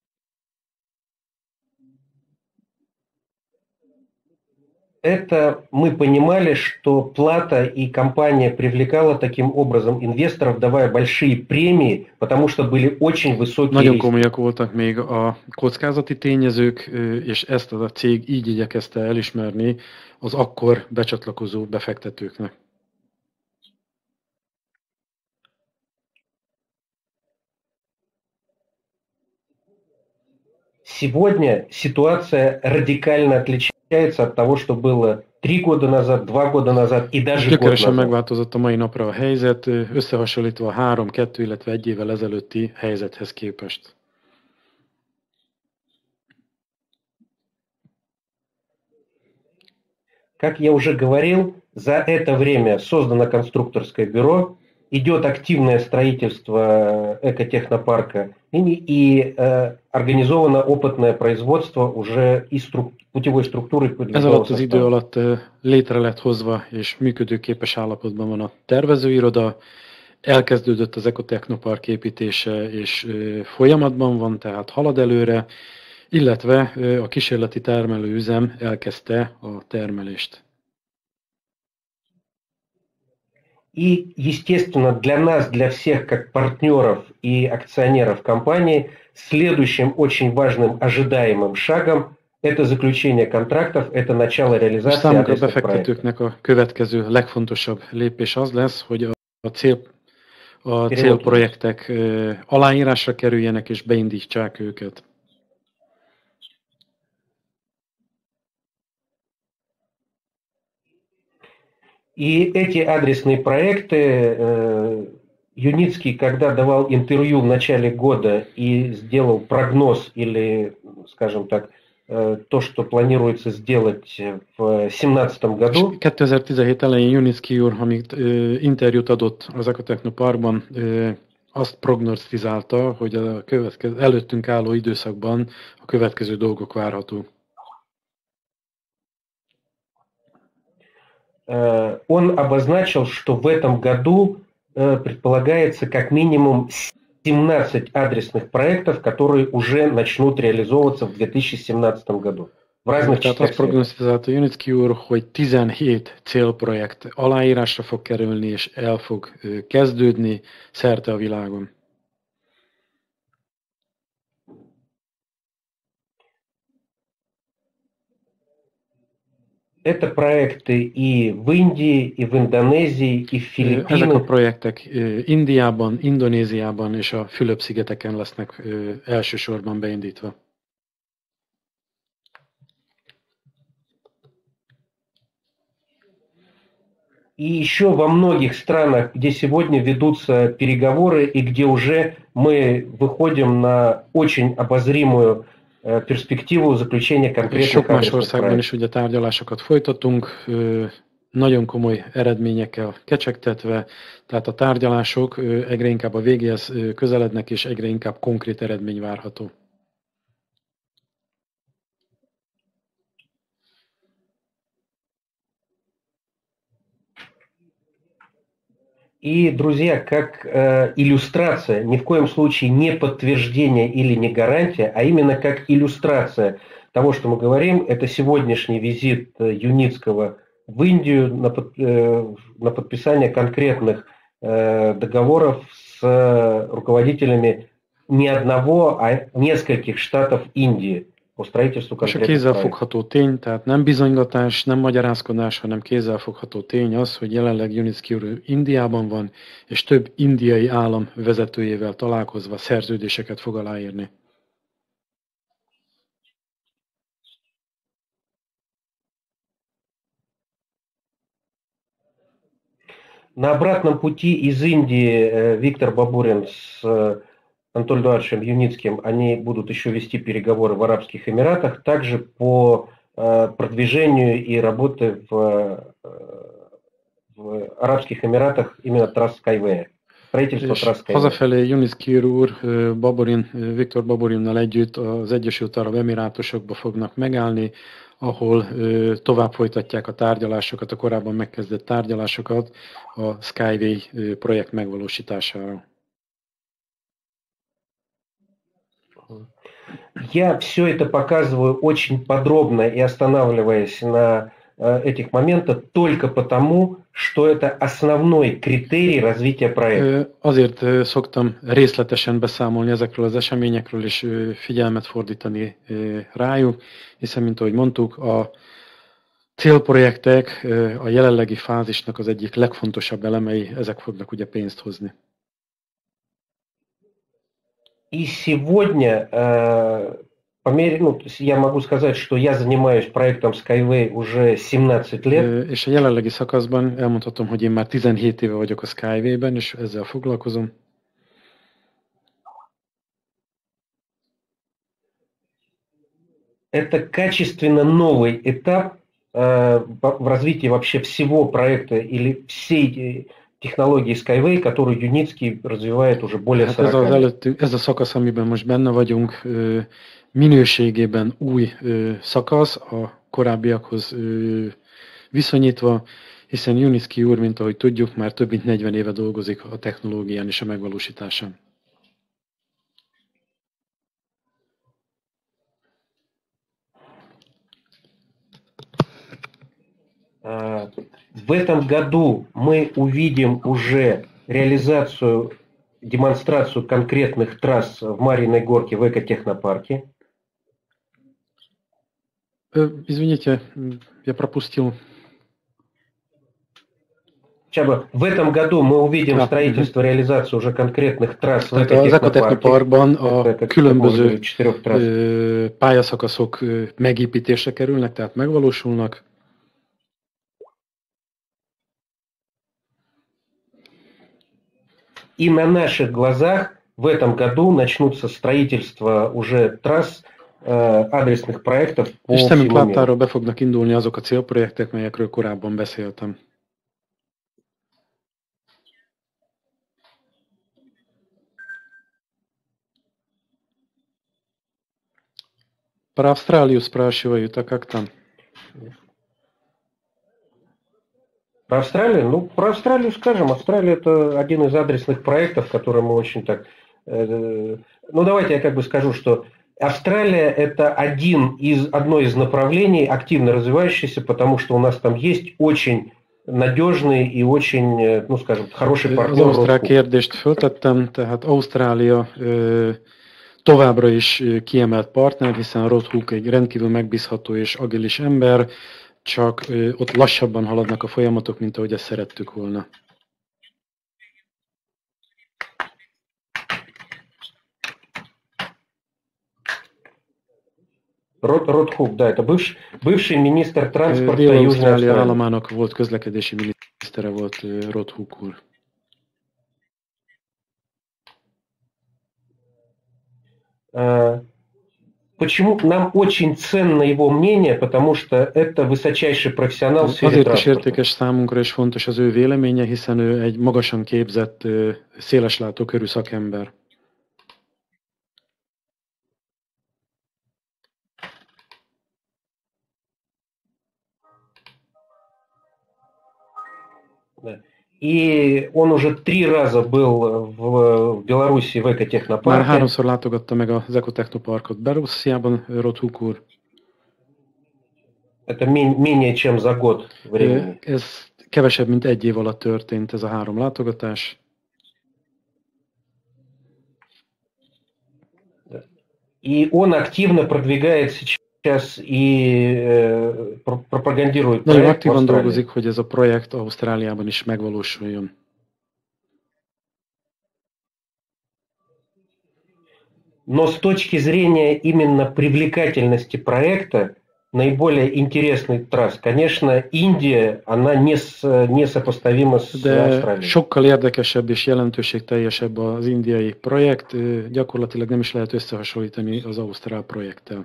[SPEAKER 1] Это мы понимали, что плата и компания привлекала таким образом инвесторов, давая большие премии, потому что были очень высокие
[SPEAKER 2] Nagyon
[SPEAKER 1] риски.
[SPEAKER 2] komolyak voltak még a kockázati tényezők, ö, és ezt a cég így igyekezte elismerni az akkor becsatlakozó befektetőknek.
[SPEAKER 1] Сегодня ситуация радикально отличается от того, что было три года назад, два года назад и даже год
[SPEAKER 2] Gyökeresen
[SPEAKER 1] назад.
[SPEAKER 2] megváltozott a mai napra a helyzet, ö, összehasonlítva a három, kettő, illetve egy évvel ezelőtti helyzethez képest.
[SPEAKER 1] Как я уже говорил, за это время создано конструкторское бюро, идет активное строительство экотехнопарка и, и э, организовано опытное производство уже и струк- путевой структуры
[SPEAKER 2] Ez
[SPEAKER 1] подвижного
[SPEAKER 2] alatt az idő
[SPEAKER 1] состава.
[SPEAKER 2] alatt ö, létre lett hozva és működőképes állapotban van a tervezőiroda, elkezdődött az Ekotechnopark építése és ö, folyamatban van, tehát halad előre, illetve ö, a kísérleti termelőüzem elkezdte a termelést.
[SPEAKER 1] И, естественно, для нас, для всех, как партнеров и акционеров компании, следующим очень важным ожидаемым шагом это заключение контрактов, это начало
[SPEAKER 2] És
[SPEAKER 1] реализации
[SPEAKER 2] számunkra
[SPEAKER 1] адресных проектов.
[SPEAKER 2] befektetőknek a következő legfontosabb lépés az lesz, hogy a, a, cél, a
[SPEAKER 1] Перевод.
[SPEAKER 2] célprojektek ö, aláírásra kerüljenek és beindítsák őket.
[SPEAKER 1] И эти адресные проекты, э, Юницкий, когда давал интервью в начале года и сделал прогноз или, скажем так, э, то, что планируется сделать в две тысячи семнадцатом году,
[SPEAKER 2] kétezer-tizenhét elején Junicki úr, amit ö, interjút adott az Ekotechnoparkban, ö, azt prognosztizálta, hogy a következő, előttünk álló időszakban a következő dolgok várhatók.
[SPEAKER 1] э, он обозначил, что в этом году э, предполагается как минимум семнадцать адресных проектов, которые уже начнут реализовываться в две тысячи семнадцатом году. В разных
[SPEAKER 2] Tehát
[SPEAKER 1] частях
[SPEAKER 2] azt
[SPEAKER 1] света.
[SPEAKER 2] prognosztizálta Junicki úr, hogy tizenhét célprojekt aláírásra fog kerülni, és el fog ö, kezdődni szerte a világon.
[SPEAKER 1] Это проекты и в Индии, и в Индонезии, и в
[SPEAKER 2] Ö, Ezek a
[SPEAKER 1] Филиппинах.
[SPEAKER 2] projektek ö, Indiában, Indonéziában és a Fülöp-szigeteken lesznek ö, elsősorban beindítva.
[SPEAKER 1] И еще во многих странах, где сегодня ведутся переговоры и где уже мы выходим на очень обозримую э, перспективу заключения
[SPEAKER 2] És
[SPEAKER 1] конкретных
[SPEAKER 2] sok más
[SPEAKER 1] адресных
[SPEAKER 2] országban
[SPEAKER 1] проектов.
[SPEAKER 2] is ugye tárgyalásokat folytatunk, ö, nagyon komoly eredményekkel kecsegtetve, tehát a tárgyalások ö, egyre inkább a végéhez ö, közelednek, és egyre inkább konkrét eredmény várható.
[SPEAKER 1] И, друзья, как э, иллюстрация, ни в коем случае не подтверждение или не гарантия, а именно как иллюстрация того, что мы говорим, это сегодняшний визит э, Юницкого в Индию на, под- э, на подписание конкретных договоров с руководителями не одного, а нескольких штатов Индии по stроительству конкретных проектов.
[SPEAKER 2] Kézzelfogható tény, tehát nem bizonygatás, nem magyarázkodás, hanem kézzelfogható tény az, hogy jelenleg Yunitski úr Indiában van, és több indiai állam vezetőjével találkozva szerződéseket fog aláírni.
[SPEAKER 1] На обратном пути из Индии Виктор Бабурин с Анатолием Эдуардовичем Юницким, они будут еще вести переговоры в Арабских Эмиратах, также по продвижению и работы в, в Арабских Эмиратах именно трасс Skyway. Stроительство трасс Skyway.
[SPEAKER 2] Hazafelé Junicki úr Baburin, Viktor Baburinnal együtt az Egyesült Arab Emirátusokba fognak megállni, ahol ö, tovább folytatják a tárgyalásokat, a korábban megkezdett tárgyalásokat a Skyway ö, projekt megvalósítására.
[SPEAKER 1] Я все это показываю очень подробно и останавливаясь на э, этих моментах только потому, что это основной критерий развития проекта.
[SPEAKER 2] Azért szoktam részletesen beszámolni ezekről az eseményekről és figyelmet fordítani rájuk, hiszen, mint ahogy mondtuk, a célprojektek a jelenlegi fázisnak az egyik legfontosabb elemei, ezek fognak ugye pénzt hozni.
[SPEAKER 1] И сегодня, э, по мере, ну, я могу сказать, что я занимаюсь проектом Skyway уже семнадцать лет.
[SPEAKER 2] És a jelenlegi szakaszban elmondhatom, hogy én már tizenhét éve vagyok a Skyway-ben, és ezzel foglalkozom.
[SPEAKER 1] Это качественно новый этап э, в развитии вообще всего проекта или всей технológiai Skyway, которую Юницкий развивает уже более
[SPEAKER 2] hát
[SPEAKER 1] сорока
[SPEAKER 2] ez, az
[SPEAKER 1] лет.
[SPEAKER 2] előtt, ez a szakasz, amiben most benne vagyunk, minőségében új szakasz a korábbiakhoz viszonyítva, hiszen Junicki úr, mint ahogy tudjuk, már több mint negyven éve dolgozik a technológián és a megvalósításán.
[SPEAKER 1] В этом году мы увидим уже реализацию, демонстрацию конкретных трасс в Марьиной Горке в экотехнопарке.
[SPEAKER 2] Извините, я пропустил.
[SPEAKER 1] Чаба, в этом году мы увидим
[SPEAKER 2] а,
[SPEAKER 1] строительство, угу. реализацию уже конкретных трасс в
[SPEAKER 2] ekotechnoparkban a különböző pályaszakaszok megépítésre kerülnek, tehát megvalósulnak.
[SPEAKER 1] И на наших глазах в этом году начнутся строительство уже трасс э, адресных проектов по
[SPEAKER 2] És
[SPEAKER 1] всему
[SPEAKER 2] szemünk
[SPEAKER 1] миру.
[SPEAKER 2] láttára be fognak indulni azok a célprojektek, melyekről korábban beszéltem. Про Австралию спрашивают, а как там?
[SPEAKER 1] Про Австралию? Ну, про Австралию скажем. Австралия – это один из адресных проектов, который мы очень так... Э, ну, давайте я как бы скажу, что Австралия – это один из, одно из направлений, активно развивающееся, потому что у нас там есть очень надежный и очень, ну, скажем, хороший партнер.
[SPEAKER 2] Az ausztrál kérdést föltettem, tehát Ausztrália ö, továbbra is kiemelt partner, hiszen Rod Hook egy rendkívül megbízható és agilis ember, csak ö, ott lassabban haladnak a folyamatok, mint ahogy ezt szerettük volna.
[SPEAKER 1] Род, Род Хук, да, это бывший, бывший министр транспорта
[SPEAKER 2] Dél-Ausztrália
[SPEAKER 1] Южной Австралии.
[SPEAKER 2] államának volt közlekedési minisztere volt Rod Hook úr.
[SPEAKER 1] Почему нам очень ценно его мнение, потому что это высочайший профессионал в сфере
[SPEAKER 2] Azért is
[SPEAKER 1] транспорта.
[SPEAKER 2] értékes számunkra és fontos az ő véleménye, hiszen ő egy magasan képzett, széleslátókörű szakember.
[SPEAKER 1] И он уже три раза был в Беларуси в
[SPEAKER 2] Már
[SPEAKER 1] экотехнопарке.
[SPEAKER 2] háromszor látogatta meg az Ekotechnoparkot Belorussziában, Rod Hook úr.
[SPEAKER 1] Это мен- менее чем за год времени.
[SPEAKER 2] Ez kevesebb, mint egy év alatt történt ez a három látogatás.
[SPEAKER 1] И он активно продвигает сейчас и э, пропагандирует
[SPEAKER 2] Nagyon
[SPEAKER 1] проект в
[SPEAKER 2] aktívan
[SPEAKER 1] Австралии.
[SPEAKER 2] dolgozik, hogy ez a projekt Ausztráliában is megvalósuljon.
[SPEAKER 1] Но с точки зрения именно привлекательности проекта, наиболее интересный трасс, конечно, Индия, она не, с, не сопоставима с
[SPEAKER 2] De
[SPEAKER 1] Австралией.
[SPEAKER 2] sokkal érdekesebb és jelentőségteljesebb az indiai projekt, gyakorlatilag nem is lehet összehasonlítani az ausztrál projekttel.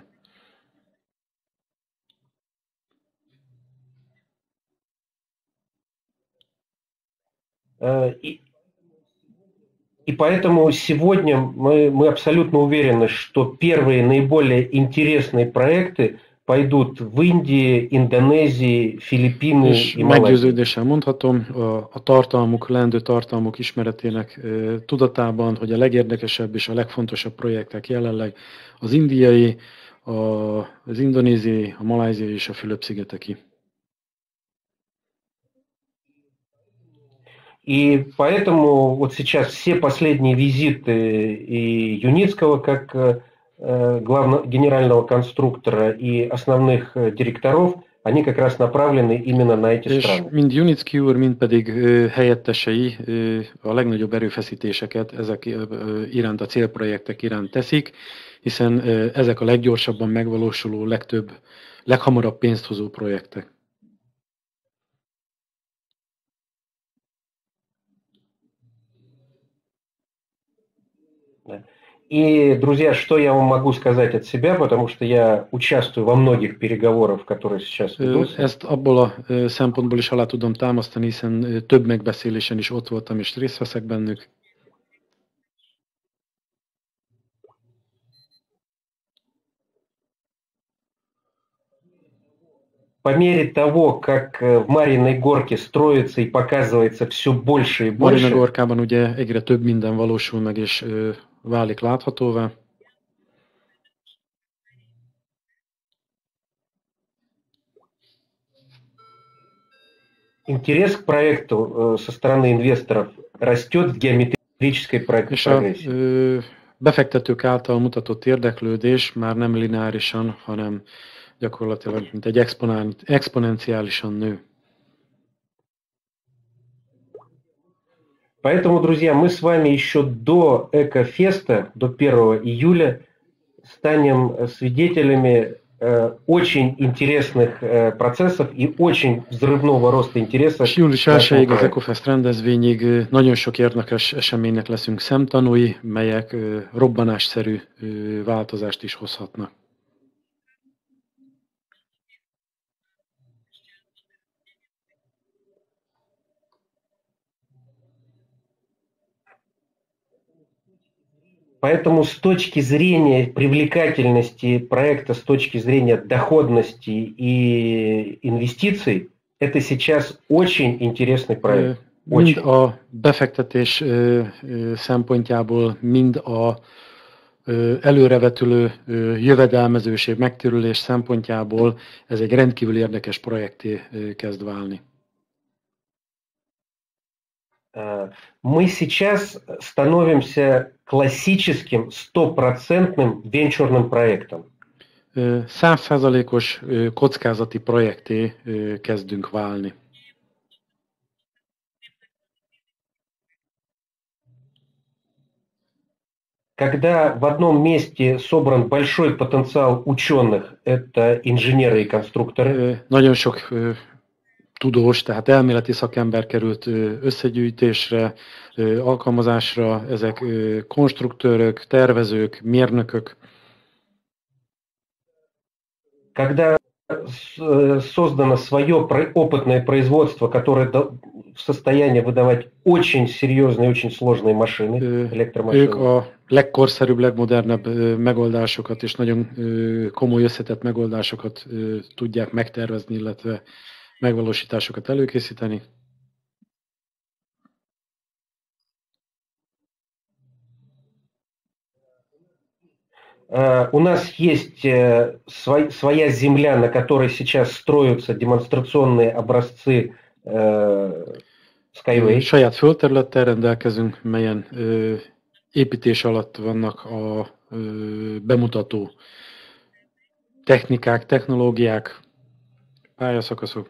[SPEAKER 1] И, и поэтому сегодня мы, мы абсолютно уверены, что первые наиболее интересные проекты пойдут в Индии, Индонезии, Филиппины
[SPEAKER 2] És
[SPEAKER 1] и Малайзии.
[SPEAKER 2] meggyőződéssel mondhatom, a, a tartalmuk, leendő tartalmuk ismeretének e, tudatában, hogy a legérdekesebb és a legfontosabb projektek jelenleg az indiai, a, az indonéziai, a malajziai és a Fülöp-szigeteki.
[SPEAKER 1] И поэтому вот сейчас все последние визиты и Юницкого как э, главного генерального конструктора и основных директоров, они как раз направлены именно на эти
[SPEAKER 2] És
[SPEAKER 1] страны.
[SPEAKER 2] mind Junicki úr, mind pedig ö, helyettesei ö, a legnagyobb erőfeszítéseket ezek ö, iránt, a célprojektek iránt teszik, hiszen ö, ezek a leggyorsabban megvalósuló, legtöbb, leghamarabb pénzt hozó projektek.
[SPEAKER 1] И, друзья, что я вам могу сказать от себя, потому что я участвую во многих переговорах, которые сейчас ведутся.
[SPEAKER 2] Ezt abból a szempontból is alá tudom támasztani, hiszen több megbeszélésen is ott voltam és részt veszek bennük.
[SPEAKER 1] По мере того, как в Марьиной Горке строится и показывается все больше и больше.
[SPEAKER 2] Marina Gorkában ugye egyre több minden valósul meg és ö, válik láthatóvá.
[SPEAKER 1] Интерес к проекту со стороны инвесторов растет в геометрической прогрессии.
[SPEAKER 2] És a ö, befektetők által mutatott érdeklődés már nem lineárisan, hanem gyakorlatilag mint egy exponent, exponenciálisan nő.
[SPEAKER 1] Поэтому, друзья, мы с вами еще до Экофеста, до первого июля, станем свидетелями э, очень интересных э, процессов и очень взрывного роста интереса.
[SPEAKER 2] És július elsejéig az Ecofest rendezvényig nagyon sok érdekes eseménynek leszünk szemtanúi, melyek robbanásszerű változást is hozhatnak.
[SPEAKER 1] Поэтому с точки зрения привлекательности проекта, с точки зрения доходности и инвестиций, это сейчас очень интересный проект.
[SPEAKER 2] Mind a befektetés szempontjából, mind a előrevetülő jövedelmezőség, megtérülés szempontjából ez egy rendkívül érdekes projekté kezd válni.
[SPEAKER 1] Мы сейчас становимся классическим стопроцентным венчурным проектом.
[SPEAKER 2] Százszázalékos kockázati projekté kezdünk válni.
[SPEAKER 1] Когда в одном месте собран большой потенциал ученых, это инженеры и конструкторы.
[SPEAKER 2] Nagyon sok tudós, tehát elméleti szakember került összegyűjtésre, alkalmazásra, ezek konstruktőrök, tervezők, mérnökök.
[SPEAKER 1] Когда создано свое опытное производство, которое в состоянии выдавать очень серьезные, очень sложные машины, электромашины.
[SPEAKER 2] Ők a legkorszerűbb, legmodernebb megoldásokat és nagyon komoly összetett megoldásokat tudják megtervezni, illetve megvalósításokat előkészíteni.
[SPEAKER 1] У нас есть своя земля, на которой сейчас строятся демонстрационные образцы Skyway.
[SPEAKER 2] Saját földterülettel rendelkezünk, melyen ö, építés alatt vannak a ö, bemutató technikák, технологиák, pályaszakaszok.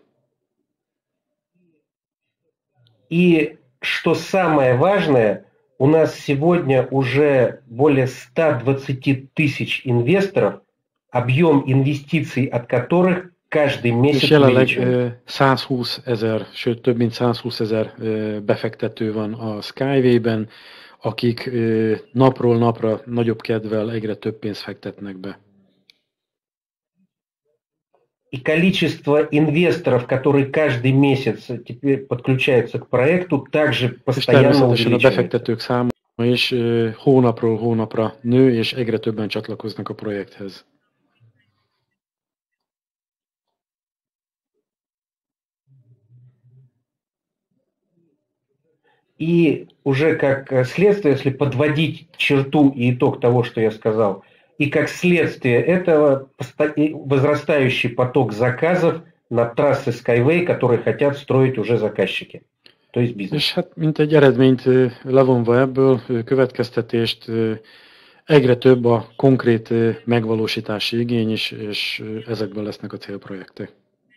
[SPEAKER 1] И что самое важное, у нас сегодня уже более ста двадцати тысяч инвесторов, объем инвестиций от которых каждый месяц
[SPEAKER 2] És jelenleg
[SPEAKER 1] увеличивается.
[SPEAKER 2] százhúsz ezer, sőt több mint százhúsz ezer befektető van a Skyway-ben, akik napról napra nagyobb kedvel egyre több pénzt fektetnek be.
[SPEAKER 1] И количество инвесторов, которые каждый месяц теперь подключаются к проекту, также
[SPEAKER 2] És
[SPEAKER 1] постоянно
[SPEAKER 2] természetesen a
[SPEAKER 1] увеличивается.
[SPEAKER 2] befektetők száma is hónapról hónapra nő, és egyre többen csatlakoznak a projekthez.
[SPEAKER 1] И уже как следствие, если подводить черту и итог того, что я сказал, и как следствие этого возрастающий поток заказов на трассы Skyway, которые хотят строить уже заказчики, то есть бизнес.
[SPEAKER 2] És hát mint egy eredményt levonva ebből, következtetést, egyre több a konkrét megvalósítási igény is, és ezekből lesznek a célprojektek.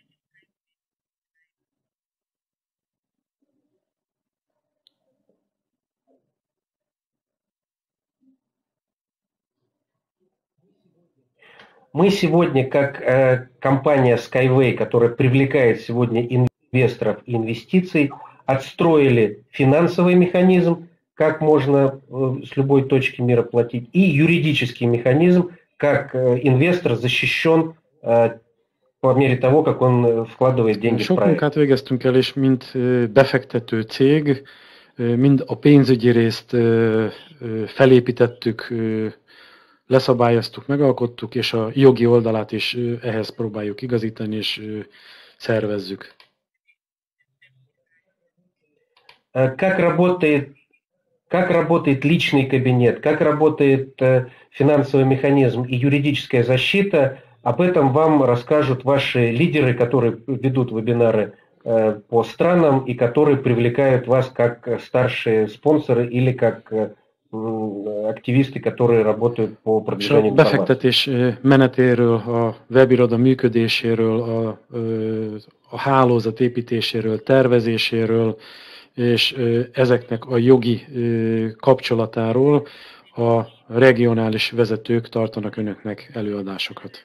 [SPEAKER 1] Мы сегодня, как э, компания Skyway, которая привлекает сегодня инвесторов и инвестиций, отстроили финансовый механизм, как можно э, с любой точки мира платить, и юридический механизм, как э, инвестор защищен э, по мере того, как он vkladывает деньги
[SPEAKER 2] Sok
[SPEAKER 1] в проект.
[SPEAKER 2] munkát végeztünk el, és mint befektető cég, mind a pénzügyi részt felépítettük, leszabályoztuk, megalkottuk, és a jogi oldalát is ehhez próbáljuk igazítani, és szervezzük.
[SPEAKER 1] Как работает, как работает личный кабинет, как работает финансовый механизм и юридическая защита, об этом вам расскажут ваши лидеры, которые ведут вебинары по странам и которые привлекают вас как старшие спонсоры или как активисты, которые работают по продвижению информации.
[SPEAKER 2] A befektetés menetéről, a webiroda működéséről, a, a hálózat építéséről, tervezéséről, és ezeknek a jogi kapcsolatáról a regionális vezetők tartanak önöknek előadásokat.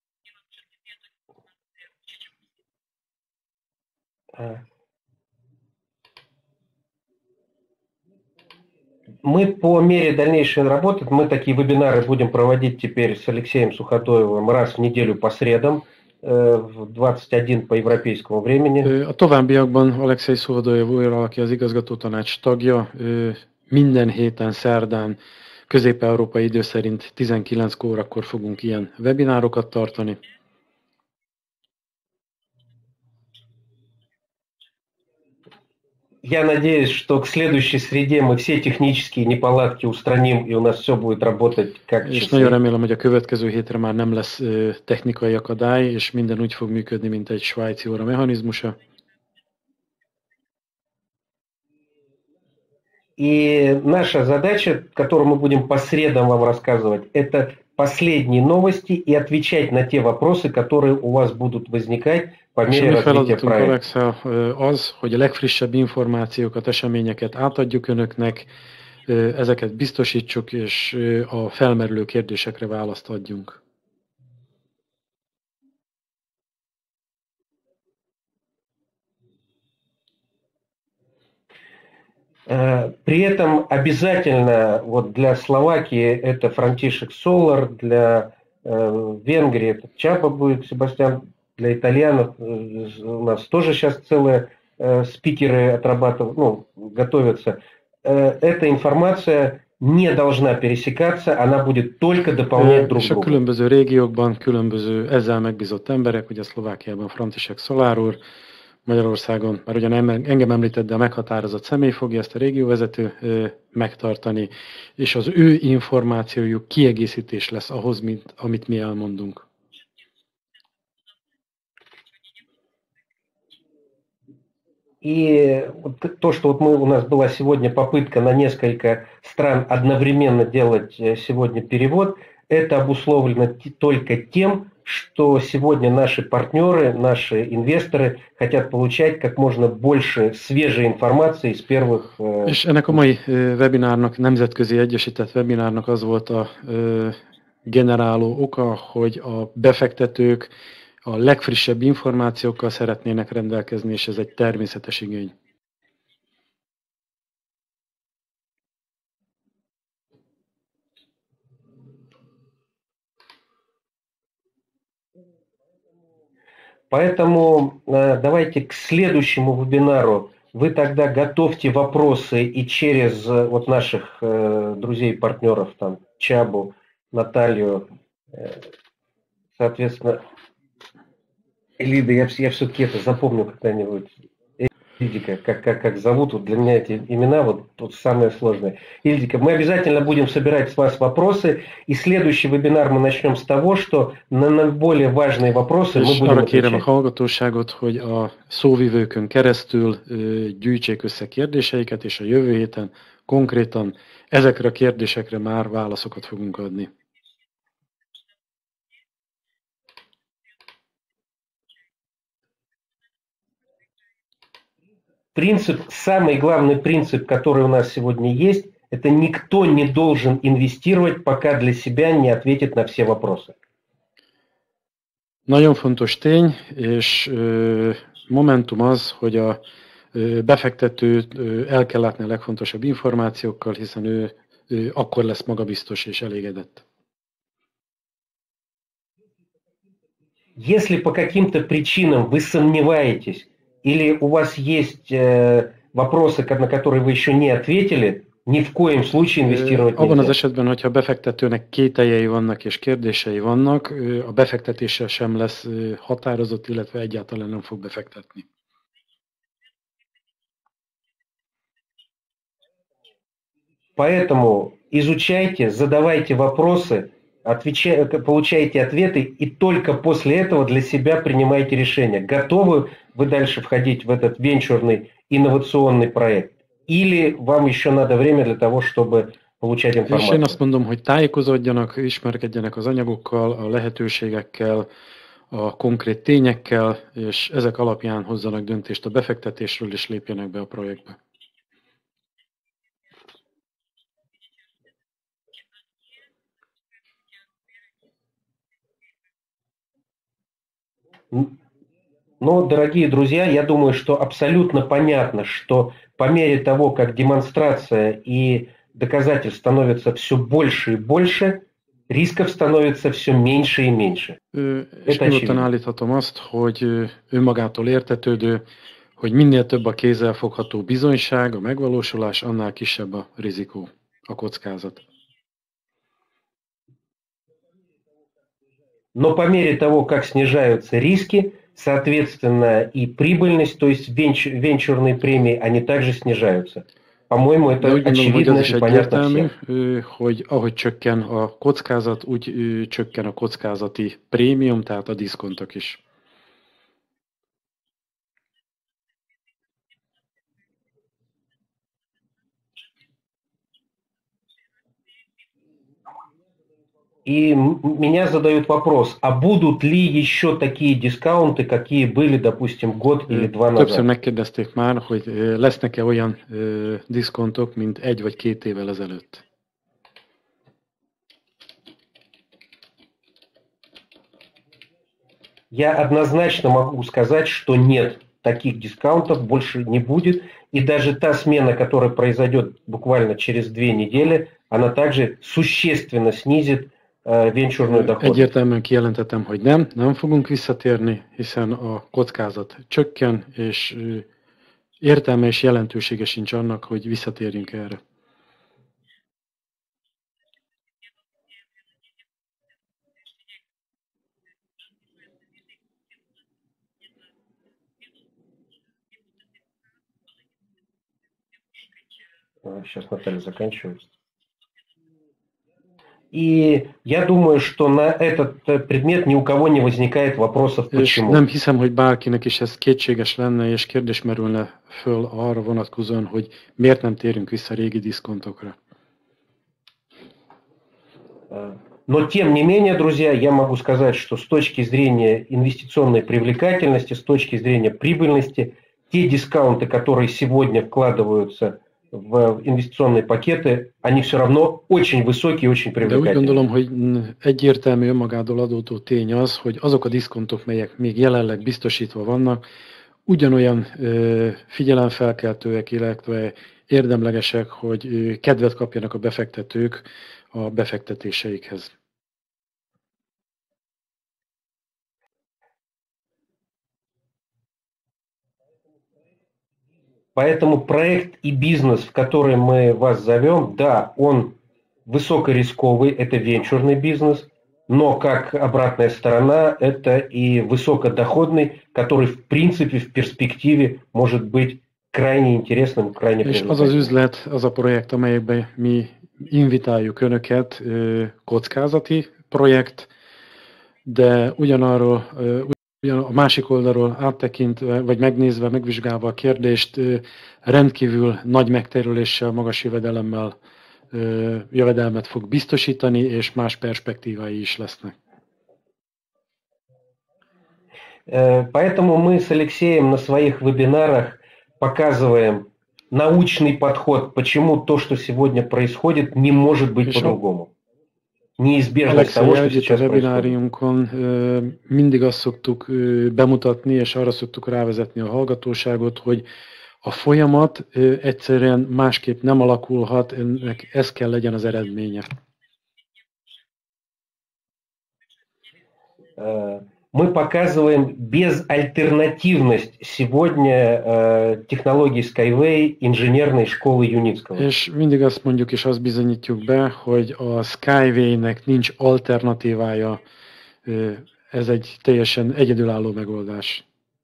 [SPEAKER 1] Мы по мере дальнейшей работы, мы такие вебинары будем проводить теперь с Алексеем Сухотоевым раз в неделю по средам в двадцать один по европейскому времени.
[SPEAKER 2] A továbbiakban Alexei Szuhodojev újra, aki az igazgatótanács tagja, minden héten szerdán közép-európai idő szerint tizenkilenc órakor fogunk ilyen webinárokat tartani.
[SPEAKER 1] Я надеюсь, что к следующей среде мы все технические неполадки устраним, и у нас все будет работать как
[SPEAKER 2] És
[SPEAKER 1] часы.
[SPEAKER 2] nagyon remélem, hogy a következő hétre már nem lesz technikai akadály, és minden úgy fog működni, mint egy svájci óra mechanizmusa.
[SPEAKER 1] И наша задача, которую мы будем по средам вам рассказывать, это последние новости и отвечать на те вопросы, которые у вас будут возникать по мере развития проекта.
[SPEAKER 2] Az, hogy a legfrissebb információkat, eseményeket átadjuk önöknek, ezeket biztosítsuk, és a felmerülő kérdésekre választ adjunk.
[SPEAKER 1] При этом обязательно вот для Словакии это Франтишек Солар, для э, Венгрии это Чапа будет, Себастьян, для итальянов э, у нас тоже сейчас целые э, спикеры отрабатывают, ну, готовятся. Э, эта информация не должна пересекаться, она будет только дополнять друг
[SPEAKER 2] друга. És a különböző régiókban különböző ezzel megbízott emberek, ugye Szlovákiában František Solár úr, Magyarországon, már ugyan engem említett, de a meghatározott személy fogja ezt a régióvezető megtartani, és az ő információjuk kiegészítés lesz ahhoz, mint, amit mi elmondunk.
[SPEAKER 1] И то, что вот мы, у нас была сегодня попытка на несколько стран одновременно делать сегодня перевод, это обусловлено только тем, что сегодня наши партнеры, наши инвесторы хотят получать как можно больше свежей информации из первых...
[SPEAKER 2] És ennek a mai webinárnak, nemzetközi egyesített webinárnak az volt a generáló oka, hogy a befektetők a legfrissebb információkkal szeretnének rendelkezni, és ez egy természetes igény.
[SPEAKER 1] Поэтому э, давайте к следующему вебинару вы тогда готовьте вопросы и через э, вот наших э, друзей и партнеров, там, Чабу, Наталью, э, соответственно, Элида, я, я все-таки это запомню когда-нибудь. Ильдика, как, как, как зовут, вот для меня эти имена вот, вот самые сложные. Ильдика, мы обязательно будем собирать с вас вопросы, и следующий вебинар мы начнем с того, что на наиболее важные vопросы мы будем
[SPEAKER 2] arra kérem a
[SPEAKER 1] отвечать.
[SPEAKER 2] hallgatóságot, hogy a szóvivőkön keresztül ö, gyűjtsék össze kérdéseiket, és a jövő héten konkrétan ezekre a kérdésekre már válaszokat fogunk adni.
[SPEAKER 1] Принцип, самый главный принцип, который у нас сегодня есть, это никто не должен инвестировать, пока для себя не ответит на все вопросы.
[SPEAKER 2] Nagyon fontos tény, és ö, momentum az, hogy a ö, befektető ö, el kell látni a legfontosabb információkkal, hiszen ő, ő akkor lesz magabiztos és elégedett.
[SPEAKER 1] Если по каким-то причинам вы сомневаетесь, или у вас есть э, вопросы, на которые вы еще не ответили, ни в коем случае инвестировать нельзя.
[SPEAKER 2] Abban az esetben, hogyha a befektetőnek kételjei vannak és kérdései vannak, a befektetése sem lesz határozott, illetve egyáltalán nem fog befektetni.
[SPEAKER 1] Поэтому изучайте, задавайте вопросы, отвечайте, получайте ответы, и только после этого для себя принимайте решение. Готовы вы дальше входить в этот венчурный инновационный проект? Или вам еще надо время для того, чтобы получать информацию?
[SPEAKER 2] És én azt mondom, hogy tájékozódjanak, ismerkedjenek az anyagokkal, a lehetőségekkel, a konkrét tényekkel, és ezek alapján hozzanak döntést a befektetésről, és lépjenek be a projektbe.
[SPEAKER 1] Ну, дорогие друзья, я думаю, что абсолютно понятно, что по мере того, как демонстрация и доказательств становятся все больше и больше, рисков становится все меньше и меньше.
[SPEAKER 2] És nyugodtan állíthatom azt, hogy önmagától értetődő, hogy minél több a kézzelfogható bizonyság, a megvalósulás, annál kisebb a rizikó, a kockázat.
[SPEAKER 1] Но по мере того, как снижаются риски, соответственно, и прибыльность, то есть венч, венчурные премии, они также снижаются. По-моему, это очевидно и понятно всем.
[SPEAKER 2] Hogy ahogy csökken a kockázat, úgy csökken a kockázati prémium, tehát a diszkontok is.
[SPEAKER 1] И меня задают вопрос, а будут ли еще такие дискаунты, какие были, допустим, год или два назад?
[SPEAKER 2] Többször megkérdezték már, hogy lesznek-e olyan uh, diszkontok, mint egy vagy két évvel ezelőtt.
[SPEAKER 1] Я однозначно могу сказать, что нет, таких дискаунтов больше не будет. И даже та смена, которая произойдет буквально через две недели, она также существенно снизит venture-ную doходность.
[SPEAKER 2] Egyértelműen kijelentettem, hogy nem, nem fogunk visszatérni, hiszen a kockázat csökken, és értelme és jelentősége sincs annak, hogy visszatérjünk erre.
[SPEAKER 1] Сейчас Наталья заканчивает. И я думаю, что на этот предмет ни у кого не возникает вопросов,
[SPEAKER 2] És
[SPEAKER 1] почему.
[SPEAKER 2] nem hiszem, hogy bárkinek is ez kétséges lenne, és kérdés merülne föl arra vonatkozóan, hogy miért nem térünk vissza régi diszkontokra.
[SPEAKER 1] Но тем не менее, друзья, я могу сказать, что с точки зрения инвестиционной привлекательности, с точки зрения прибыльности, те дискаунты, которые сегодня вкладываются в инвестиционные пакеты, они все равно очень высокие и очень
[SPEAKER 2] De úgy
[SPEAKER 1] привлекательные.
[SPEAKER 2] gondolom, hogy egyértelmű önmagától adódó tény az, hogy azok a diszkontok, melyek még jelenleg biztosítva vannak, ugyanolyan ö, figyelemfelkeltőek, illetve érdemlegesek, hogy ö, kedvet kapjanak a befektetők a befektetéseikhez.
[SPEAKER 1] Поэтому проект и бизнес, в который мы вас зовем, да, он высокорисковый, это венчурный бизнес, но как обратная сторона, это и высокодоходный, который в принципе в перспективе может быть крайне интересным, крайне
[SPEAKER 2] És az az üzlet, az a projekt, amelyekben mi invitáljuk önöket, kockázati projekt, de ugyanarról, ugyan a másik oldalról áttekintve, vagy megnézve, megvizsgálva a kérdést, rendkívül nagy megtérüléssel, magas jövedelemmel, jövedelmet fog biztosítani, és más perspektívái is lesznek.
[SPEAKER 1] Поэтому мы с Алексеем на своих вебинарах показываем научный подход, почему то, что сегодня происходит, не может быть по-другому. Неизбежность того, что сейчас происходит.
[SPEAKER 2] Webináriunkon mindig azt szoktuk bemutatni, és arra szoktuk rávezetni a hallgatóságot, hogy a folyamat egyszerűen másképp nem alakulhat, ennek ez kell legyen az eredménye.
[SPEAKER 1] Мы показываем безальтернативность сегодня э, технологий Skyway инженерной школы Юницкого.
[SPEAKER 2] És mindig azt mondjuk és azt bizonyítjuk be, hogy a Skyway-nek nincs alternatívája, ez egy teljesen egyedülálló megoldás.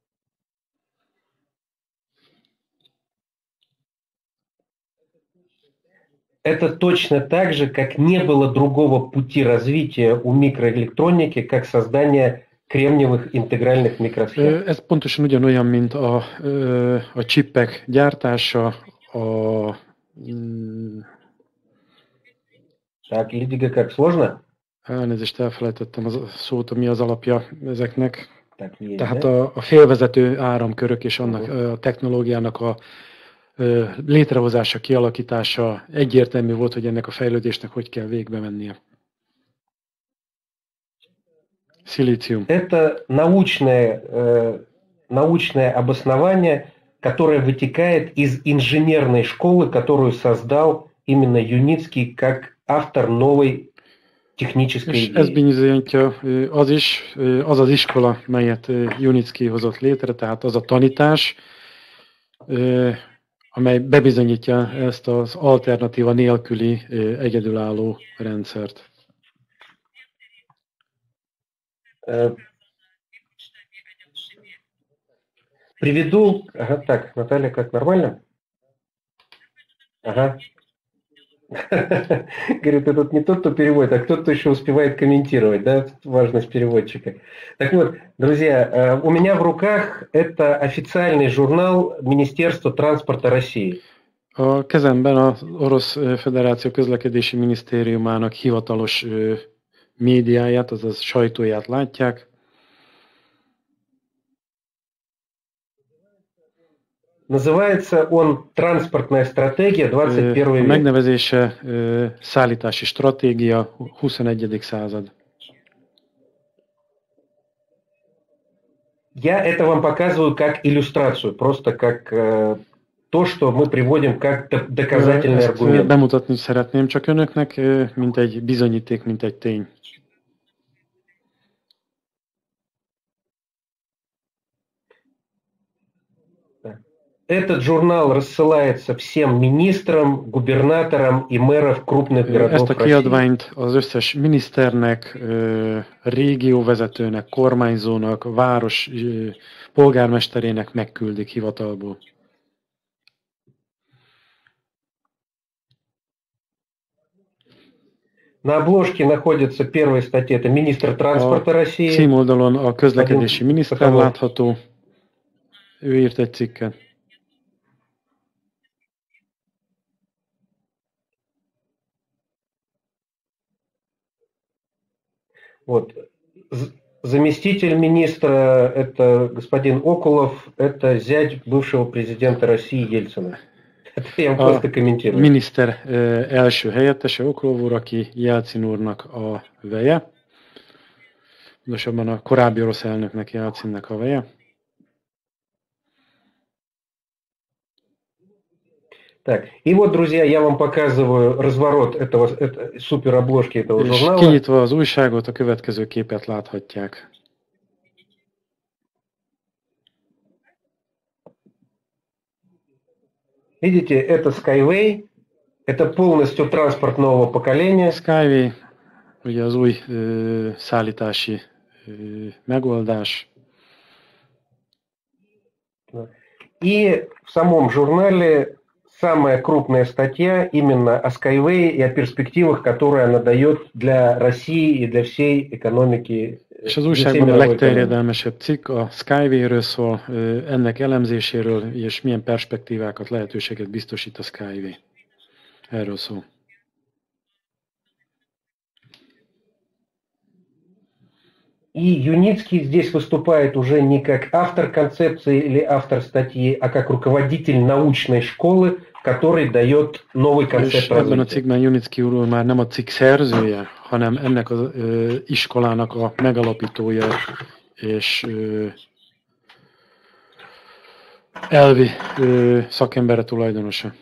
[SPEAKER 1] Это точно так же, как не было другого пути развития у микроэлектроники, как создание кремниевых интегральных микросхем.
[SPEAKER 2] Ez pontosan ugyanolyan, mint a, a csippek gyártása, a...
[SPEAKER 1] Так, Лидига, как sложно?
[SPEAKER 2] Elnézést, elfelejtettem az szót, mi az alapja ezeknek.
[SPEAKER 1] Так, есть,
[SPEAKER 2] Tehát
[SPEAKER 1] да?
[SPEAKER 2] a, a félvezető áramkörök és annak a technológiának a létrehozása, kialakítása egyértelmű volt, hogy ennek a fejlődésnek hogy kell végbe mennie. Szilícium.
[SPEAKER 1] Это научное, э, научное обоснование, которое вытекает из инженерной школы, которую создал именно Юницкий как автор новой технической
[SPEAKER 2] És ez
[SPEAKER 1] идеи.
[SPEAKER 2] bizonyítja az is, az az iskola, melyet Junicki hozott létre, tehát az a tanítás, amely bebizonyítja ezt az alternatíva nélküli egyedülálló rendszert.
[SPEAKER 1] Приведу... Ага, так, Наталья, как нормально? Ага. Говорит, это не тот, кто переводит, а кто-то еще успевает комментировать, да, важность переводчика. Так вот, друзья, у меня в руках это официальный журнал Министерства транспорта России.
[SPEAKER 2] A kezemben az Orosz Föderáció Közlekedési Minisztériumának hivatalos médiáját, azaz sajtóját látják.
[SPEAKER 1] Называется он «Транспортная стратегия двадцать первый
[SPEAKER 2] A
[SPEAKER 1] век».
[SPEAKER 2] megnevezése szállítási stratégia huszonegyedik század.
[SPEAKER 1] Я это вам показываю как иллюстрацию, просто как э, то, что мы приводим как доказательный аргумент.
[SPEAKER 2] Bemutatni szeretném csak önöknek, mint egy bizonyíték, mint egy tény.
[SPEAKER 1] Этот журнал рассылается всем министрам, губернаторам и mэров крупных городов
[SPEAKER 2] Ezt a kiadványt az összes miniszternek, régióvezetőnek, kormányzónak, város polgármesterének megküldik hivatalból.
[SPEAKER 1] На обложке находится первая статья, это министр транспорта
[SPEAKER 2] A
[SPEAKER 1] России.
[SPEAKER 2] címoldalon a közlekedési miniszter látható, ő írt egy cikket.
[SPEAKER 1] Вот. Заместитель министра, это господин Окулов, это зять бывшего президента России Ельцина. Это я вам просто комментирую.
[SPEAKER 2] Miniszter első helyettese Okulov úr, aki Jelcin úrnak a veje. Pontosabban a korábbi orosz elnöknek, Jelcinnek a veje.
[SPEAKER 1] Так, и вот, друзья, я вам показываю разворот этого, это, суперобложки этого
[SPEAKER 2] És
[SPEAKER 1] журнала.
[SPEAKER 2] kinyitva az újságot, a következő képet láthatják.
[SPEAKER 1] Видите, это Skyway, это полностью транспорт нового поколения.
[SPEAKER 2] Skyway, ugye az új ö, szállítási ö, megoldás.
[SPEAKER 1] И в самом журнале самая крупная статья именно о Skyway и о перспективах, которые она дает для России и для всей экономики.
[SPEAKER 2] És az újságban a legterjedelmesebb cikk a Skyway-ről szól, ennek elemzéséről, és milyen perspektívákat, lehetőséget biztosít a Skyway. Erről szól.
[SPEAKER 1] И Юницкий здесь выступает уже не как автор концепции или автор статьи, а как руководитель научной школы, который дает новый концепт развития.
[SPEAKER 2] Ebben a cikkben Junicki úr már nem a cikk szerzője, hanem ennek az ö, iskolának a megalapítója és ö, elvi ö, szakembere, tulajdonosa.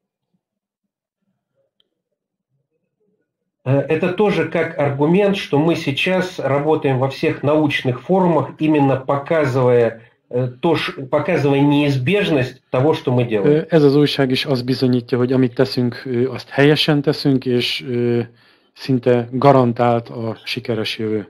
[SPEAKER 1] Это тоже как аргумент, что мы сейчас работаем во всех научных форумах, именно показывая, то, показывая неизбежность того, что мы делаем.
[SPEAKER 2] Ez az újság is azt bizonyítja, hogy amit teszünk, azt helyesen teszünk, és szinte garantált a sikeres jövő.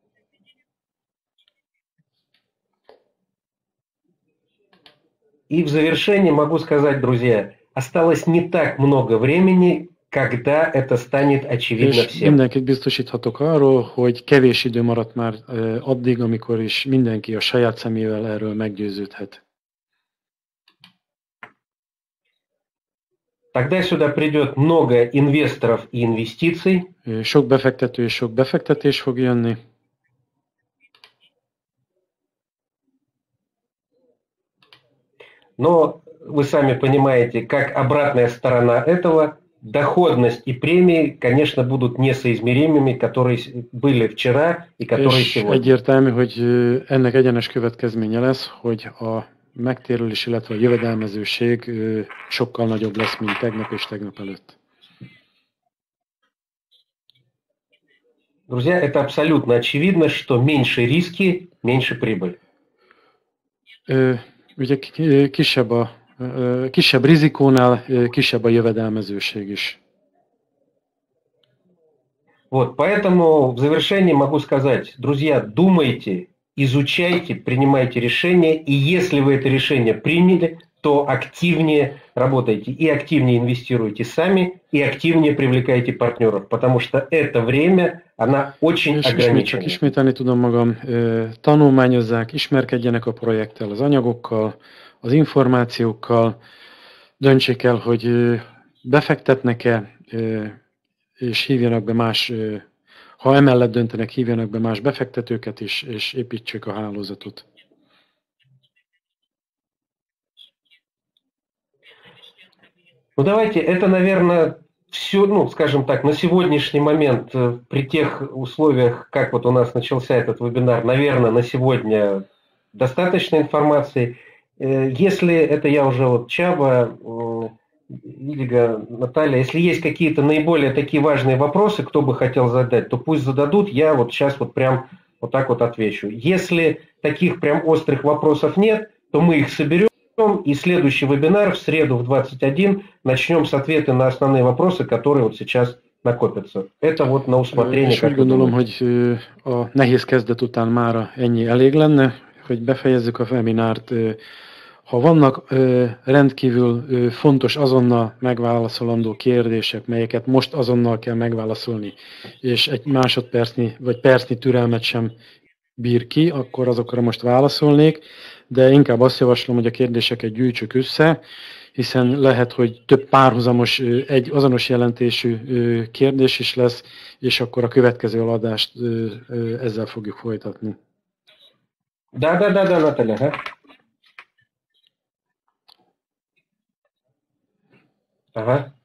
[SPEAKER 1] И в завершение могу сказать, друзья, осталось не так много времени, когда это станет очевидно
[SPEAKER 2] És
[SPEAKER 1] всем.
[SPEAKER 2] mindenkit biztosíthatok arról, hogy kevés idő maradt már addig, amikor is mindenki a saját szemével erről meggyőződhet.
[SPEAKER 1] Тогда сюда придет много инвесторов и инвестиций.
[SPEAKER 2] Sok befektető és sok befektetés fog jönni.
[SPEAKER 1] Но вы сами понимаете, как обратная сторона этого, доходность и премии, конечно, будут несоизмеримыми, которые были вчера и которые
[SPEAKER 2] És
[SPEAKER 1] сегодня.
[SPEAKER 2] egyértelmű, hogy ennek egyenes következménye lesz, hogy a megtérülés, illetve a jövedelmezőség sokkal nagyobb lesz, mint tegnap és tegnap előtt.
[SPEAKER 1] Друзья, это абсолютно очевидно, что меньше риски, меньше прибыль.
[SPEAKER 2] Ugye kisebb a kisebb rizikónál kisebb a jövedelmezőség is.
[SPEAKER 1] Вот, поэтому в завершении могу сказать, друзья, думайте, изучайте, принимайте решения, и если вы это решение приняли, то активнее работайте и активнее инвестируйте сами, и активнее привлекайте партнеров, потому что это время, она очень ограничена.
[SPEAKER 2] Csak ismételni tudom magam, tanulmányozzák, ismerkedjenek a projekttel, az anyagokkal, az információkkal, döntsék el, hogy befektetnek-e, és hívjanak be más, ha emellett döntenek, hívjanak be más befektetőket is, és építsék a hálózatot.
[SPEAKER 1] Ну давайте, это, наверное, все, ну, скажем так, на сегодняшний момент, при тех условиях, как вот у нас начался этот вебинар, наверное, на сегодня достаточно информации. Если это я уже вот Чаба, Лидига, Наталья, если есть какие-то наиболее такие важные вопросы, кто бы хотел задать, то пусть зададут, я вот сейчас вот прям вот так вот отвечу. Если таких прям острых вопросов нет, то мы их соберем, и следующий вебинар в среду в двадцать один начнем с ответа на основные вопросы, которые вот сейчас накопятся. Это вот на усмотрение.
[SPEAKER 2] És úgy gondolom, hogy a nehéz kezdet után mára ennyi elég lenne, hogy befejezzük a webinart. Ha vannak ö, rendkívül ö, fontos, azonnal megválaszolandó kérdések, melyeket most azonnal kell megválaszolni, és egy másodpercnyi vagy percnyi türelmet sem bír ki, akkor azokra most válaszolnék, de inkább azt javaslom, hogy a kérdéseket gyűjtsük össze, hiszen lehet, hogy több párhuzamos, egy azonos jelentésű kérdés is lesz, és akkor a következő adást ezzel fogjuk folytatni.
[SPEAKER 1] Да, да, да, да, Наталья. Ага. Ага.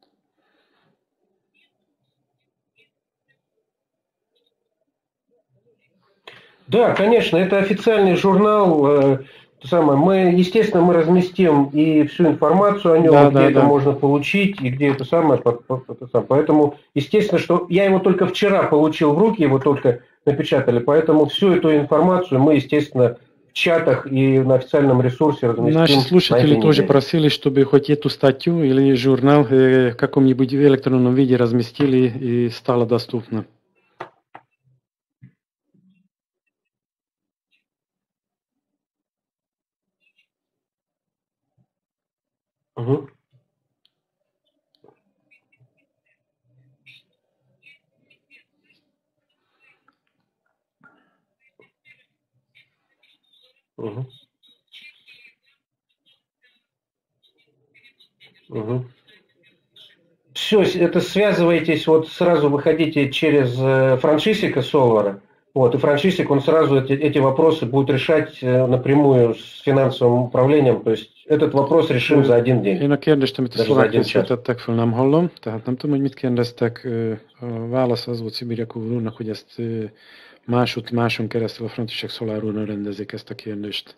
[SPEAKER 1] Да, конечно, это официальный журнал. э, то самое, мы, естественно, мы разместим и всю информацию о нем,
[SPEAKER 2] Да,
[SPEAKER 1] где
[SPEAKER 2] да,
[SPEAKER 1] это
[SPEAKER 2] да.
[SPEAKER 1] можно получить, и где это самое. по- по- это самое. Поэтому, естественно, что я его только вчера получил в руки, его только напечатали, поэтому всю эту информацию мы, естественно, в чатах и на официальном ресурсе разместим
[SPEAKER 2] Наши
[SPEAKER 1] на
[SPEAKER 2] слушатели
[SPEAKER 1] этой
[SPEAKER 2] тоже
[SPEAKER 1] неделе.
[SPEAKER 2] просили, чтобы хоть эту статью или журнал э, в каком-нибудь электронном виде разместили и стало доступно.
[SPEAKER 1] Мгм. Мгм. Мгм. Все, это связываетесь, вот сразу выходите через э, Франшисика Солвара, вот, и Франшисик, он сразу эти, эти вопросы будет решать э, напрямую с финансовым управлением, то есть этот вопрос решим за один день,
[SPEAKER 2] Én a kérdést, amit a
[SPEAKER 1] даже за
[SPEAKER 2] szlovák
[SPEAKER 1] один час.
[SPEAKER 2] tettek föl, nem hallom, tehát nem tudom, hogy mit kérdeztek. Ö, A válasz az volt Szibiriakov úrnak, hogy ezt ö, másút, máson keresztül a František Szolár úrnak rendezik ezt a kérdést.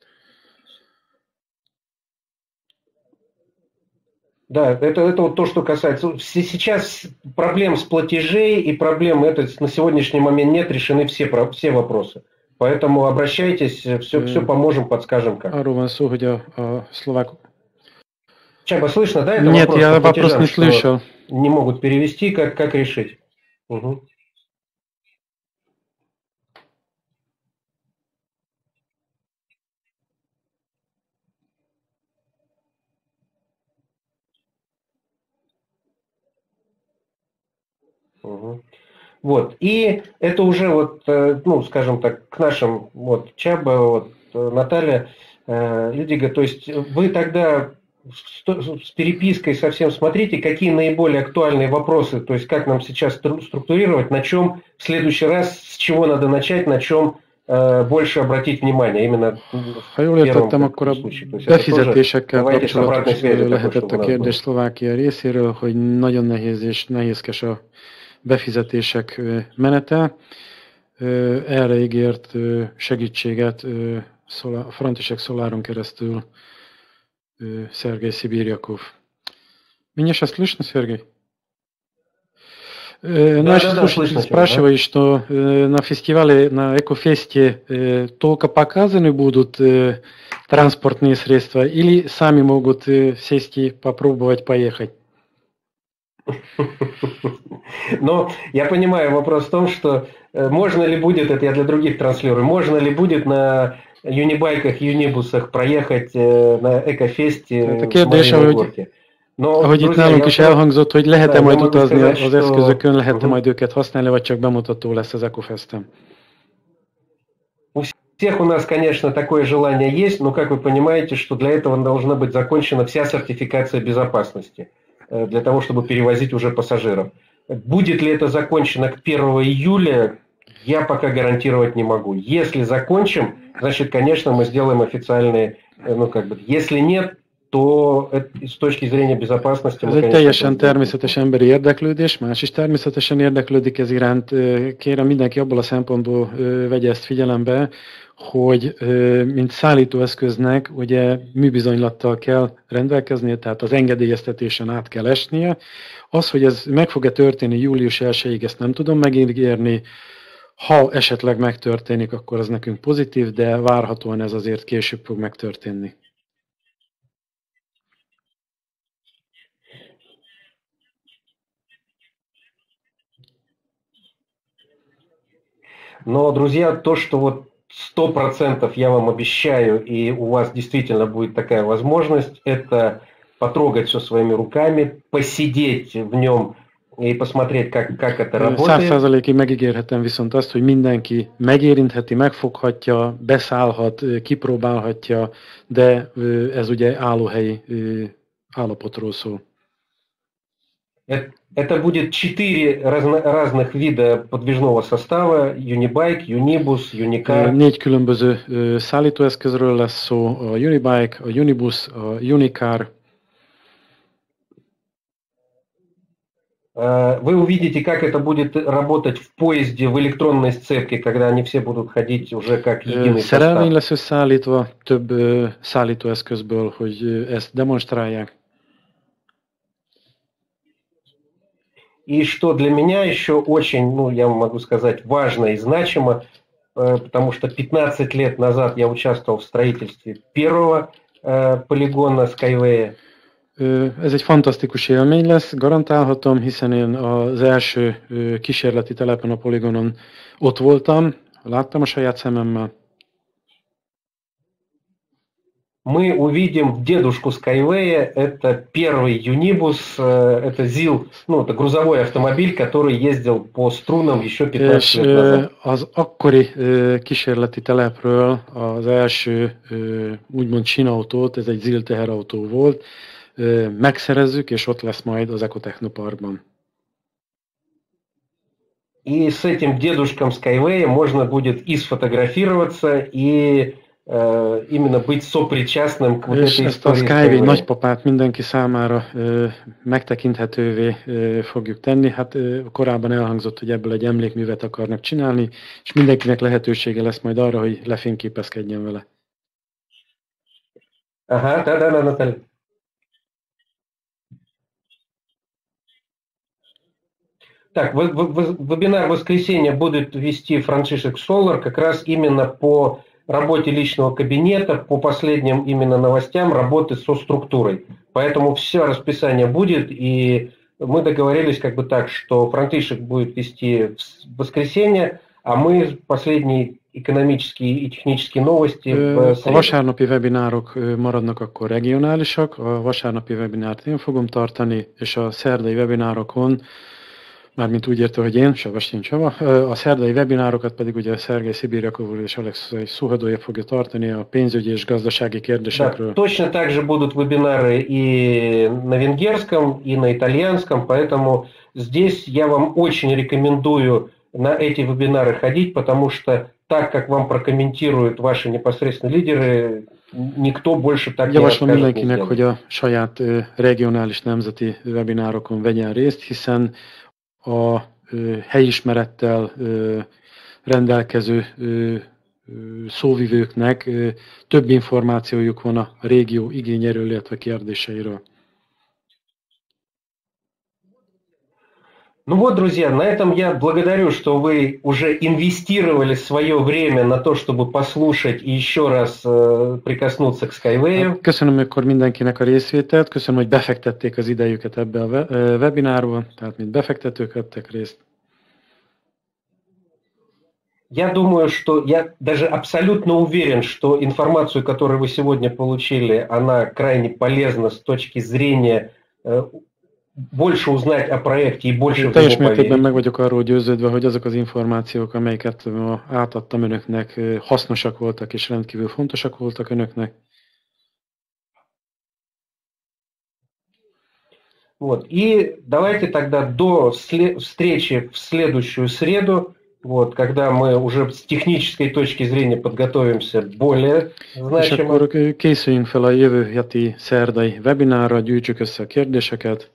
[SPEAKER 1] Да, это, это вот то, что касается. С- Сейчас проблем с платежей и проблем это на сегодняшний момент нет, решены все, про- все вопросы. Поэтому обращайтесь, все, все
[SPEAKER 2] Э,
[SPEAKER 1] поможем, подскажем как.
[SPEAKER 2] Arról van szó, hogy a, a szlovák...
[SPEAKER 1] Чаба, слышно, да, это
[SPEAKER 2] Нет,
[SPEAKER 1] вопрос
[SPEAKER 2] я
[SPEAKER 1] по
[SPEAKER 2] вопрос
[SPEAKER 1] платежам,
[SPEAKER 2] не
[SPEAKER 1] что
[SPEAKER 2] слышал.
[SPEAKER 1] не могут перевести, как, как решить? Мгм. Мгм. Вот, и это уже вот, э, ну, скажем так, к нашим, вот, Чаба, вот, э, Наталья, э, Лидига, то есть вы тогда с, с перепиской совсем смотрите, какие наиболее актуальные вопросы, то есть как нам сейчас стру- структурировать, на чем в следующий раз, с чего надо начать, на чем э, больше обратить внимание, именно в
[SPEAKER 2] Ha jól
[SPEAKER 1] первом
[SPEAKER 2] értettem, akkor a
[SPEAKER 1] случае. То есть это тоже
[SPEAKER 2] befizetésekkel
[SPEAKER 1] давайте с обратной
[SPEAKER 2] kapcsolatos
[SPEAKER 1] связью такой,
[SPEAKER 2] lehetett
[SPEAKER 1] чтобы
[SPEAKER 2] a
[SPEAKER 1] у нас
[SPEAKER 2] kérdés
[SPEAKER 1] было.
[SPEAKER 2] Szlovákia részéről, hogy nagyon nehéz és nehézkes a befizetések ö, menete. Ö, Erre ígért ö, segítséget ö, Szolá- František Соláron keresztül ö, Szergej Szibirjakov. Меня сейчас слышно, Сергей? Э,
[SPEAKER 1] Да,
[SPEAKER 2] Наши
[SPEAKER 1] да, да,
[SPEAKER 2] слушатели
[SPEAKER 1] слышно тебя,
[SPEAKER 2] спрашивают, что э, на фестивале, на Экофесте э, только показаны будут э, транспортные средства или сами могут э, сесть и попробовать поехать?
[SPEAKER 1] Но я понимаю, вопрос в том, что э, можно ли будет, это я для других транслирую, можно ли будет на юнибайках, юнибусах проехать э, на Экофесте
[SPEAKER 2] Tehát a
[SPEAKER 1] в
[SPEAKER 2] kérdés,
[SPEAKER 1] Мариной
[SPEAKER 2] ahogy,
[SPEAKER 1] Горке. Но,
[SPEAKER 2] ahogy itt
[SPEAKER 1] друзья,
[SPEAKER 2] nálunk
[SPEAKER 1] я
[SPEAKER 2] is
[SPEAKER 1] вот,
[SPEAKER 2] elhangzott, hogy
[SPEAKER 1] да,
[SPEAKER 2] lehet-e
[SPEAKER 1] я
[SPEAKER 2] majd
[SPEAKER 1] могу
[SPEAKER 2] utazni
[SPEAKER 1] сказать,
[SPEAKER 2] az
[SPEAKER 1] что
[SPEAKER 2] eszközökön, lehet-e
[SPEAKER 1] мгм,
[SPEAKER 2] majd őket használni, vagy csak bemutató lesz az Ecofesten?
[SPEAKER 1] у всех у нас, конечно, такое желание есть, но, как вы понимаете, что для этого должна быть закончена вся сертификация безопасности, э, для того, чтобы перевозить уже пассажиров. Будет ли это закончено к первому июля, я пока гарантировать не могу. Если закончим, значит, конечно, мы сделаем официальные, э, ну, как бы, если нет, то это, с точки zрения безопасности
[SPEAKER 2] Ez
[SPEAKER 1] мы,
[SPEAKER 2] egy
[SPEAKER 1] конечно,
[SPEAKER 2] teljesen
[SPEAKER 1] этого сделать не
[SPEAKER 2] természetes
[SPEAKER 1] сможем.
[SPEAKER 2] emberi érdeklődés, más is természetesen érdeklődik ez iránt. Ö, Kérem mindenki abból a szempontból ö, vegye ezt figyelembe, hogy ö, mint szállítóeszköznek ugye műbizonylattal kell rendelkeznie, tehát az engedélyeztetésen át kell esnie. Az, hogy ez meg fog-e történni július elsejéig, ezt nem tudom megígérni. Ha esetleg megtörténik, akkor az nekünk pozitív, de várhatóan ez azért később fog megtörténni.
[SPEAKER 1] Но, друзья, то, что вот сто процентов я вам обещаю, и у вас действительно будет такая возможность, это потрогать все своими руками, посидеть в нем и посмотреть, как, как это работает.
[SPEAKER 2] Száz százalékig megígérhetem viszont azt, hogy mindenki megérintheti, megfoghatja, beszállhat, kipróbálhatja, de ez ugye állóhelyi állapotról szól.
[SPEAKER 1] Это будет четыре разно, разных вида подвижного состава: Unibike, Unibus, Unicar.
[SPEAKER 2] Négy különböző szállítóeszközről lesz szó: a Unibike, a Unibus, a Unicar.
[SPEAKER 1] Вы увидите, как это будет работать в поезде в электронной сцепке, когда они все будут ходить уже как единый состав.
[SPEAKER 2] Szerelvény lesz összeállítva több szállítóeszközből, hogy ezt demonstrálják.
[SPEAKER 1] И что для меня еще очень, ну, я могу сказать, важно и значимо, потому что пятнадцать лет назад я участвовал в строительстве первого полигона Skyway.
[SPEAKER 2] Ez egy fantasztikus élmény lesz, garantálhatom, hiszen én az első kísérleti telepen a poligonon ott voltam, láttam a saját szememmel.
[SPEAKER 1] Мы увидим дедушку Skyway, это первый Unibus, это ЗИЛ, ну, это грузовой автомобиль, который ездил по струнам еще пятнадцать лет назад.
[SPEAKER 2] Az akkori kísérleti telepről az első úgymond sinautót, ez egy ZIL teherautó volt, megszerezzük, és ott lesz majd az Ecotechnoparkban.
[SPEAKER 1] И с этим дедушком Skyway можно будет и сфотографироваться, и э, именно быть сопричастным к вот
[SPEAKER 2] és
[SPEAKER 1] этой
[SPEAKER 2] ezt a
[SPEAKER 1] истории
[SPEAKER 2] Skyway
[SPEAKER 1] Skyway.
[SPEAKER 2] nagypapát mindenki számára ö, megtekinthetővé ö, fogjuk tenni. Hát ö, korábban elhangzott, hogy ebből egy emlékművet akarnak csinálni, és mindenkinek lehetősége lesz majd arra, hogy lefényképezkedjen vele.
[SPEAKER 1] Ага, да-да-да, Наталья. Так, в, в, в, вебинар в воскресенье будет вести Францишек Солар как раз именно по работе личного кабинета, по последним именно новостям работы со структурой. Поэтому все расписание будет, и мы договорились как бы так, что Францишек будет вести в воскресенье, а мы последние экономические и технические новости в
[SPEAKER 2] sredo. A vasárnapi webinárok maradnak akkor regionálisak, a vasárnapi webinárt én fogom tartani, és a szerdai webinárokon, mármint úgy érte, hogy én, Savastin Csaba, a szerdai webinárokat pedig ugye Szergej Szibirjakov és Alexei Szuhadója fogja tartani a pénzügyi és gazdasági kérdésekről.
[SPEAKER 1] Да, точно так же будут вебинары и на венгерском, и на итальянском, поэтому здесь я вам очень рекомендую на эти вебинары ходить, потому что так, как вам прокомментируют ваши непосредственные лидеры, никто больше так не
[SPEAKER 2] Javaslom
[SPEAKER 1] расскажет.
[SPEAKER 2] mindenkinek, hogy a saját regionális nemzeti webinárokon vegyen részt, hiszen a ö, helyismerettel ö, rendelkező ö, ö, szóvivőknek ö, több információjuk van a régió igényéről, illetve kérdéseiről.
[SPEAKER 1] Ну вот, друзья, на этом я благодарю, что вы уже инвестировали свое время на то, чтобы послушать и еще раз э, прикоснуться к Skyway.
[SPEAKER 2] Köszönöm akkor mindenkinek a részvételt, köszönöm, hogy befektették az idejüket ebbe a webinárba, tehát mint befektetők vettek részt.
[SPEAKER 1] Я думаю, что я даже абсолютно уверен, что информацию, которую вы сегодня получили, она крайне полезна с точки зрения э, больше узнать о проекте и больше в
[SPEAKER 2] Teljes
[SPEAKER 1] него
[SPEAKER 2] mértékben
[SPEAKER 1] поверить.
[SPEAKER 2] meg vagyok arról győződve, hogy azok az információk, amelyeket átadtam önöknek, hasznosak voltak és rendkívül fontosak voltak önöknek.
[SPEAKER 1] Вот. И давайте тогда до встречи в следующую среду, вот, когда мы уже с технической точки зрения подготовимся более
[SPEAKER 2] És
[SPEAKER 1] значимо.
[SPEAKER 2] akkor készüljünk fel a jövő heti szerdai webinárra, gyűjtsük össze a kérdéseket.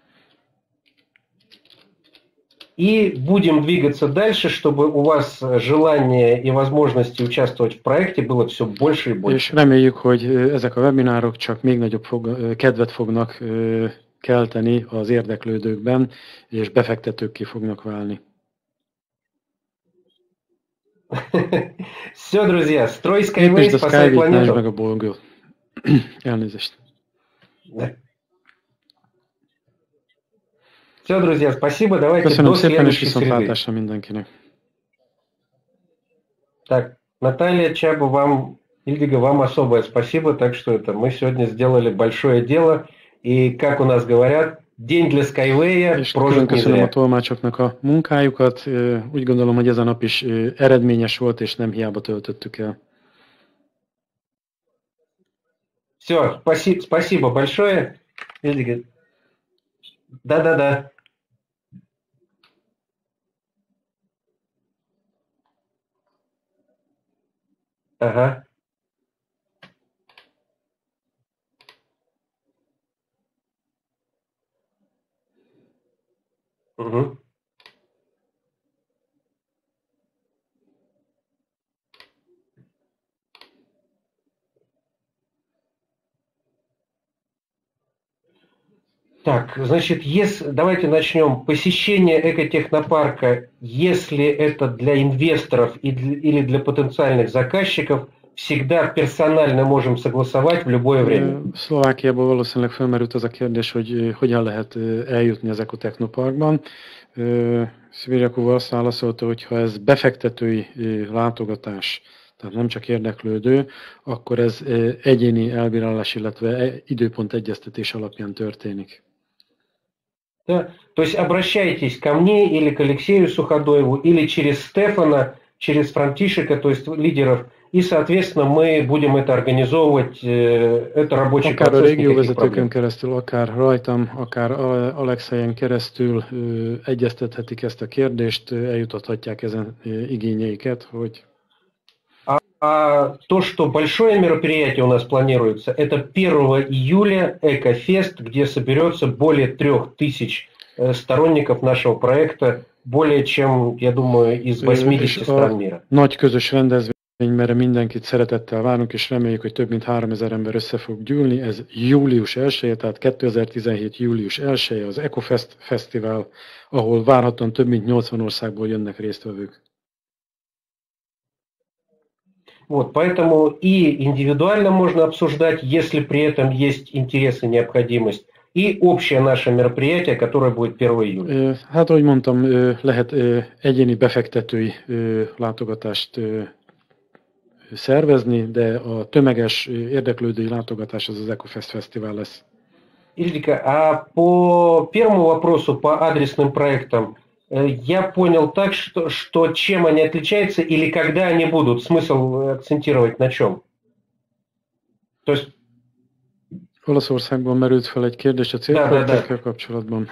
[SPEAKER 1] И будем двигаться дальше, чтобы у вас желание и возможности участвовать в проекте было все больше и больше.
[SPEAKER 2] És reméljük, hogy ezek a webinárok csak még nagyobb fog, kedvet fognak kelteni az érdeklődőkben, és befektetőkké fognak válni.
[SPEAKER 1] Все, друзья, строй
[SPEAKER 2] Skyway,
[SPEAKER 1] Skyway, спасай планету.
[SPEAKER 2] meg a bolygót. Elnézést.
[SPEAKER 1] Все, друзья, спасибо. Давайте
[SPEAKER 2] Köszönöm
[SPEAKER 1] до
[SPEAKER 2] szépen, és
[SPEAKER 1] следующей среды.
[SPEAKER 2] viszontlátásra mindenkinek.
[SPEAKER 1] Так. Наталья, Чаба, вам, Ильдига, вам особое спасибо. Так что это мы сегодня сделали большое дело. И, как у нас говорят, день для Skyway
[SPEAKER 2] És külön
[SPEAKER 1] прожит не
[SPEAKER 2] köszönöm a
[SPEAKER 1] зря.
[SPEAKER 2] tolmácsoknak a munkájukat. Ö, Úgy gondolom, hogy ez a nap is ö, eredményes volt, és nem hiába töltöttük el.
[SPEAKER 1] Все, спасибо, спасибо большое. Ильдига. Да-да-да. Ага. Угу. Так, значит, если, давайте начнем. Посещение экотехнопарка, если это для инвесторов и для, или для потенциальных заказчиков, всегда персонально можем согласовать в любое время.
[SPEAKER 2] Szlovákiában valószínűleg felmerült az a kérdés, hogy hogyan lehet eljutni az Ekotechnoparkban. Sziviriakúval azt válaszolta, hogy ha ez befektetői látogatás, tehát nem csak érdeklődő, akkor ez egyéni elbírálás, illetve időpont egyeztetés alapján történik.
[SPEAKER 1] Да? То есть обращайтесь ко мне или к Алексею Суходоеву, или через Стефана, через Франтишека, то есть лидеров, и, соответственно, мы будем это организовывать, это рабочий
[SPEAKER 2] akár
[SPEAKER 1] процесс.
[SPEAKER 2] A régióvezetőkön keresztül, akár rajtam, akár Alexeyen keresztül egyeztethetik ezt a kérdést, eljutathatják ezen igényeiket, hogy...
[SPEAKER 1] А, а то, что большое мероприятие у нас планируется, это первого июля Экофест, где соберется более трех тысяч сторонников нашего проекта, более чем, я думаю, из восьмидесяти стран мира.
[SPEAKER 2] Nagy közös rendezvény, mert mindenkit szeretettel várunk, és reméljük, hogy több mint háromezer ember össze fog gyűlni. Ez július elseje, tehát kétezer-tizenhét. július elseje az Ecofest Fesztivál, ahol várhatóan több mint nyolcvan országból jönnek résztvevők.
[SPEAKER 1] Вот, поэтому и индивидуально можно обсуждать, если при этом есть интерес и необходимость, и общее наше мероприятие, которое будет первого июля.
[SPEAKER 2] Hát, ahogy mondtam, lehet egyéni befektetői látogatást szervezni, de a tömeges érdeklődői látogatás az az Ecofest Fesztivál lesz.
[SPEAKER 1] Ильдика, а по первому вопросу, по адресным проектам, я понял так, что, что чем они отличаются или когда они будут? Смысл акцентировать на чем? То есть...
[SPEAKER 2] Olaszországban merült fel egy kérdés a célprojektekkel kapcsolatban.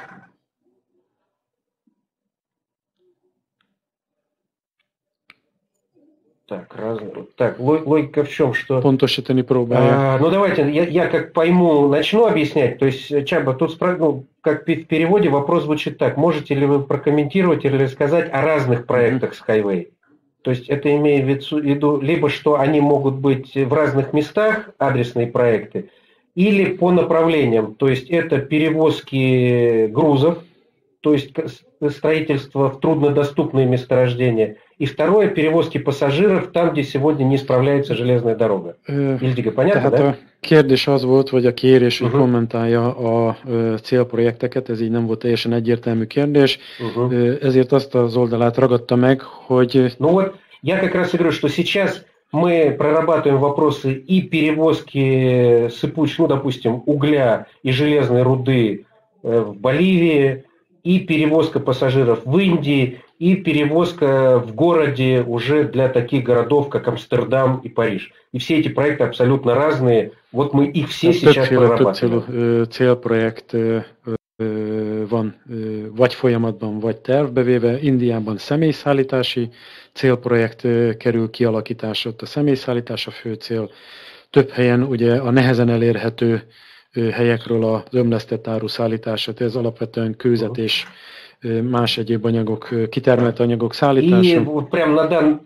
[SPEAKER 1] Так, раз, так, логика в чем, что...
[SPEAKER 2] Pontosítani próbálja.
[SPEAKER 1] А, ну давайте, я, я как пойму, начну объяснять. То есть, Чаба, тут ну, как в переводе вопрос звучит так. Можете ли вы прокомментировать или рассказать о разных проектах Skyway? То есть это имея в виду либо что они могут быть в разных местах, адресные проекты, или по направлениям. То есть это перевозки грузов, то есть строительство в труднодоступные месторождения. И второе, перевозки пассажиров там, где сегодня не справляется железная дорога. Ильдига, понятно,
[SPEAKER 2] Tehát
[SPEAKER 1] да?
[SPEAKER 2] A kérdés az volt, vagy a kérés, hogy uh-huh. kommentálja a uh, célprojekteket, ez így nem volt teljesen egyértelmű kérdés, uh-huh. ezért azt az oldalát ragadta meg, hogy...
[SPEAKER 1] Ну вот, я как раз и говорю, что сейчас мы прорабатываем вопросы и перевозки сыпуч, ну, допустим, угля и железной руды в Боливии, и перевозка пассажиров в Индии, и перевозка в городе уже для таких городов, как Амстердам и Париж. И все эти проекты абсолютно разные. Вот мы их все сейчас прорабатываем.
[SPEAKER 2] Többféle célprojekt van, vagy folyamatban, vagy tervbevéve. Indiában személyszállítási célprojekt kerül kialakításra, ott a személyszállítás a fő cél. Több helyen ugye a nehezen elérhető helyekről az ömlesztett áru szállítását, ez alapvetően kőzet és más egyéb anyagok, kitermelt anyagok szállítása.
[SPEAKER 1] И вот прям на дан...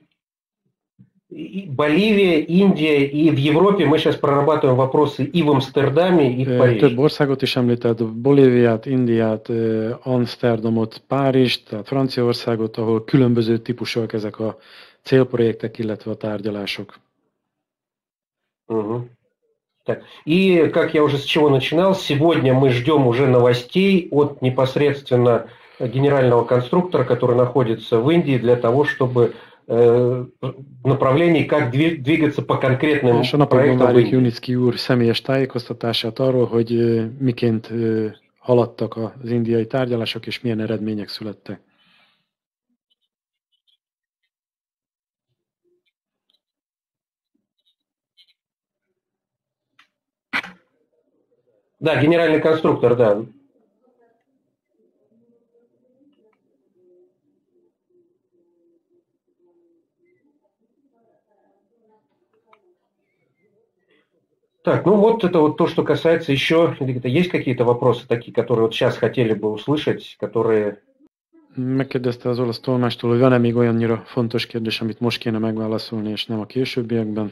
[SPEAKER 1] Боливия, Индия и в Европе мы сейчас прорабатываем вопросы и в Амстердаме, и в Париже.
[SPEAKER 2] Több országot is említett, Bolíviát, Indiát, Amsterdamot, Párizst, tehát Franciaországot, ahol különböző típusúak ezek a célprojektek, illetve a tárgyalások.
[SPEAKER 1] Угу. Так. И, как я уже с чего начинал, сегодня мы ждем уже новостей от непосредственно генерального конструктора, который находится в Индии, для того, чтобы э, направлений, как двигаться по конкретным
[SPEAKER 2] És a napokban
[SPEAKER 1] проектам в
[SPEAKER 2] várjuk
[SPEAKER 1] Индии.
[SPEAKER 2] Junicki úr személyes tájékoztatását arról, hogy ö, miként ö, haladtak az indiai tárgyalások, és milyen eredmények születtek.
[SPEAKER 1] Да, генеральный конструктор, да. Так, ну вот это вот то, что касается еще, есть какие-то вопросы такие, которые вот сейчас хотели бы услышать, которые...
[SPEAKER 2] Megkérdezte az olasz tolmástól, hogy van-e még olyannyira fontos kérdés, amit most kéne megválaszolni, és nem a későbbiekben.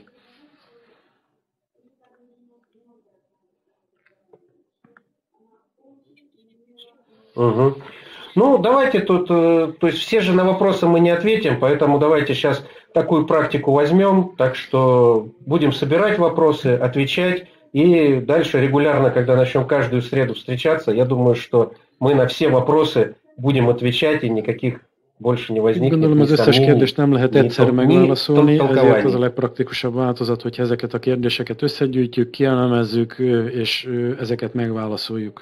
[SPEAKER 1] Угу. Ну, давайте тут, то есть все же на вопросы мы не ответим, поэтому давайте сейчас такую практику возьмем, так что будем собирать вопросы, отвечать, и дальше регулярно, когда начнем каждую среду встречаться, я думаю, что мы на все вопросы будем отвечать, и никаких больше не возникнет.
[SPEAKER 2] Gondolom, az összes kérdést nem lehet egyszer megválaszolni, ezért az a legpraktikusabb változat, hogy ezeket a kérdéseket összegyűjtjük, kielemezzük, és ezeket megválaszoljuk.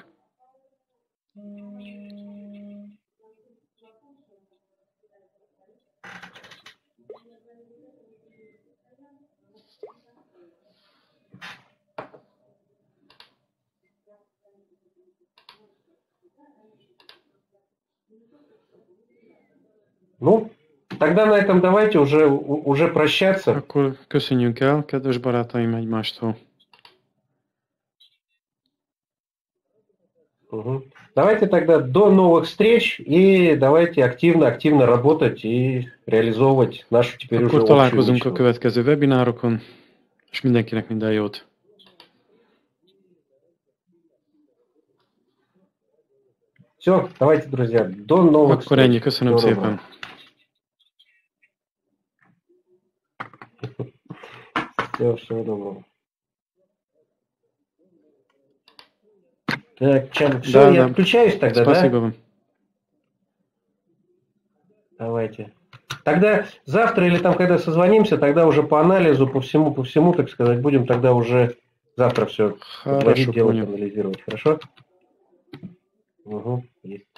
[SPEAKER 1] Ну, тогда на этом давайте уже, уже прощаться.
[SPEAKER 2] Akkor köszönjünk el, kedves barátaim, egymástól.
[SPEAKER 1] Угу. Давайте тогда до новых встреч и давайте активно-активно работать и реализовывать нашу теперь
[SPEAKER 2] Akkor
[SPEAKER 1] уже
[SPEAKER 2] találkozunk
[SPEAKER 1] общую
[SPEAKER 2] a következő webinárokon, és mindenkinek minden jót.
[SPEAKER 1] Все, давайте, друзья, до новых
[SPEAKER 2] Akkor ennyi, köszönöm
[SPEAKER 1] Здорово.
[SPEAKER 2] szépen.
[SPEAKER 1] Все, всего доброго. Так, Чан, все,
[SPEAKER 2] Да,
[SPEAKER 1] я
[SPEAKER 2] да.
[SPEAKER 1] отключаюсь тогда,
[SPEAKER 2] Спасибо
[SPEAKER 1] да?
[SPEAKER 2] вам.
[SPEAKER 1] Давайте. Тогда завтра или там, когда созвонимся, тогда уже по анализу, по всему, по всему, так сказать, будем тогда уже завтра все
[SPEAKER 2] Хорошо,
[SPEAKER 1] делать,
[SPEAKER 2] понял.
[SPEAKER 1] анализировать. Хорошо? Угу, есть.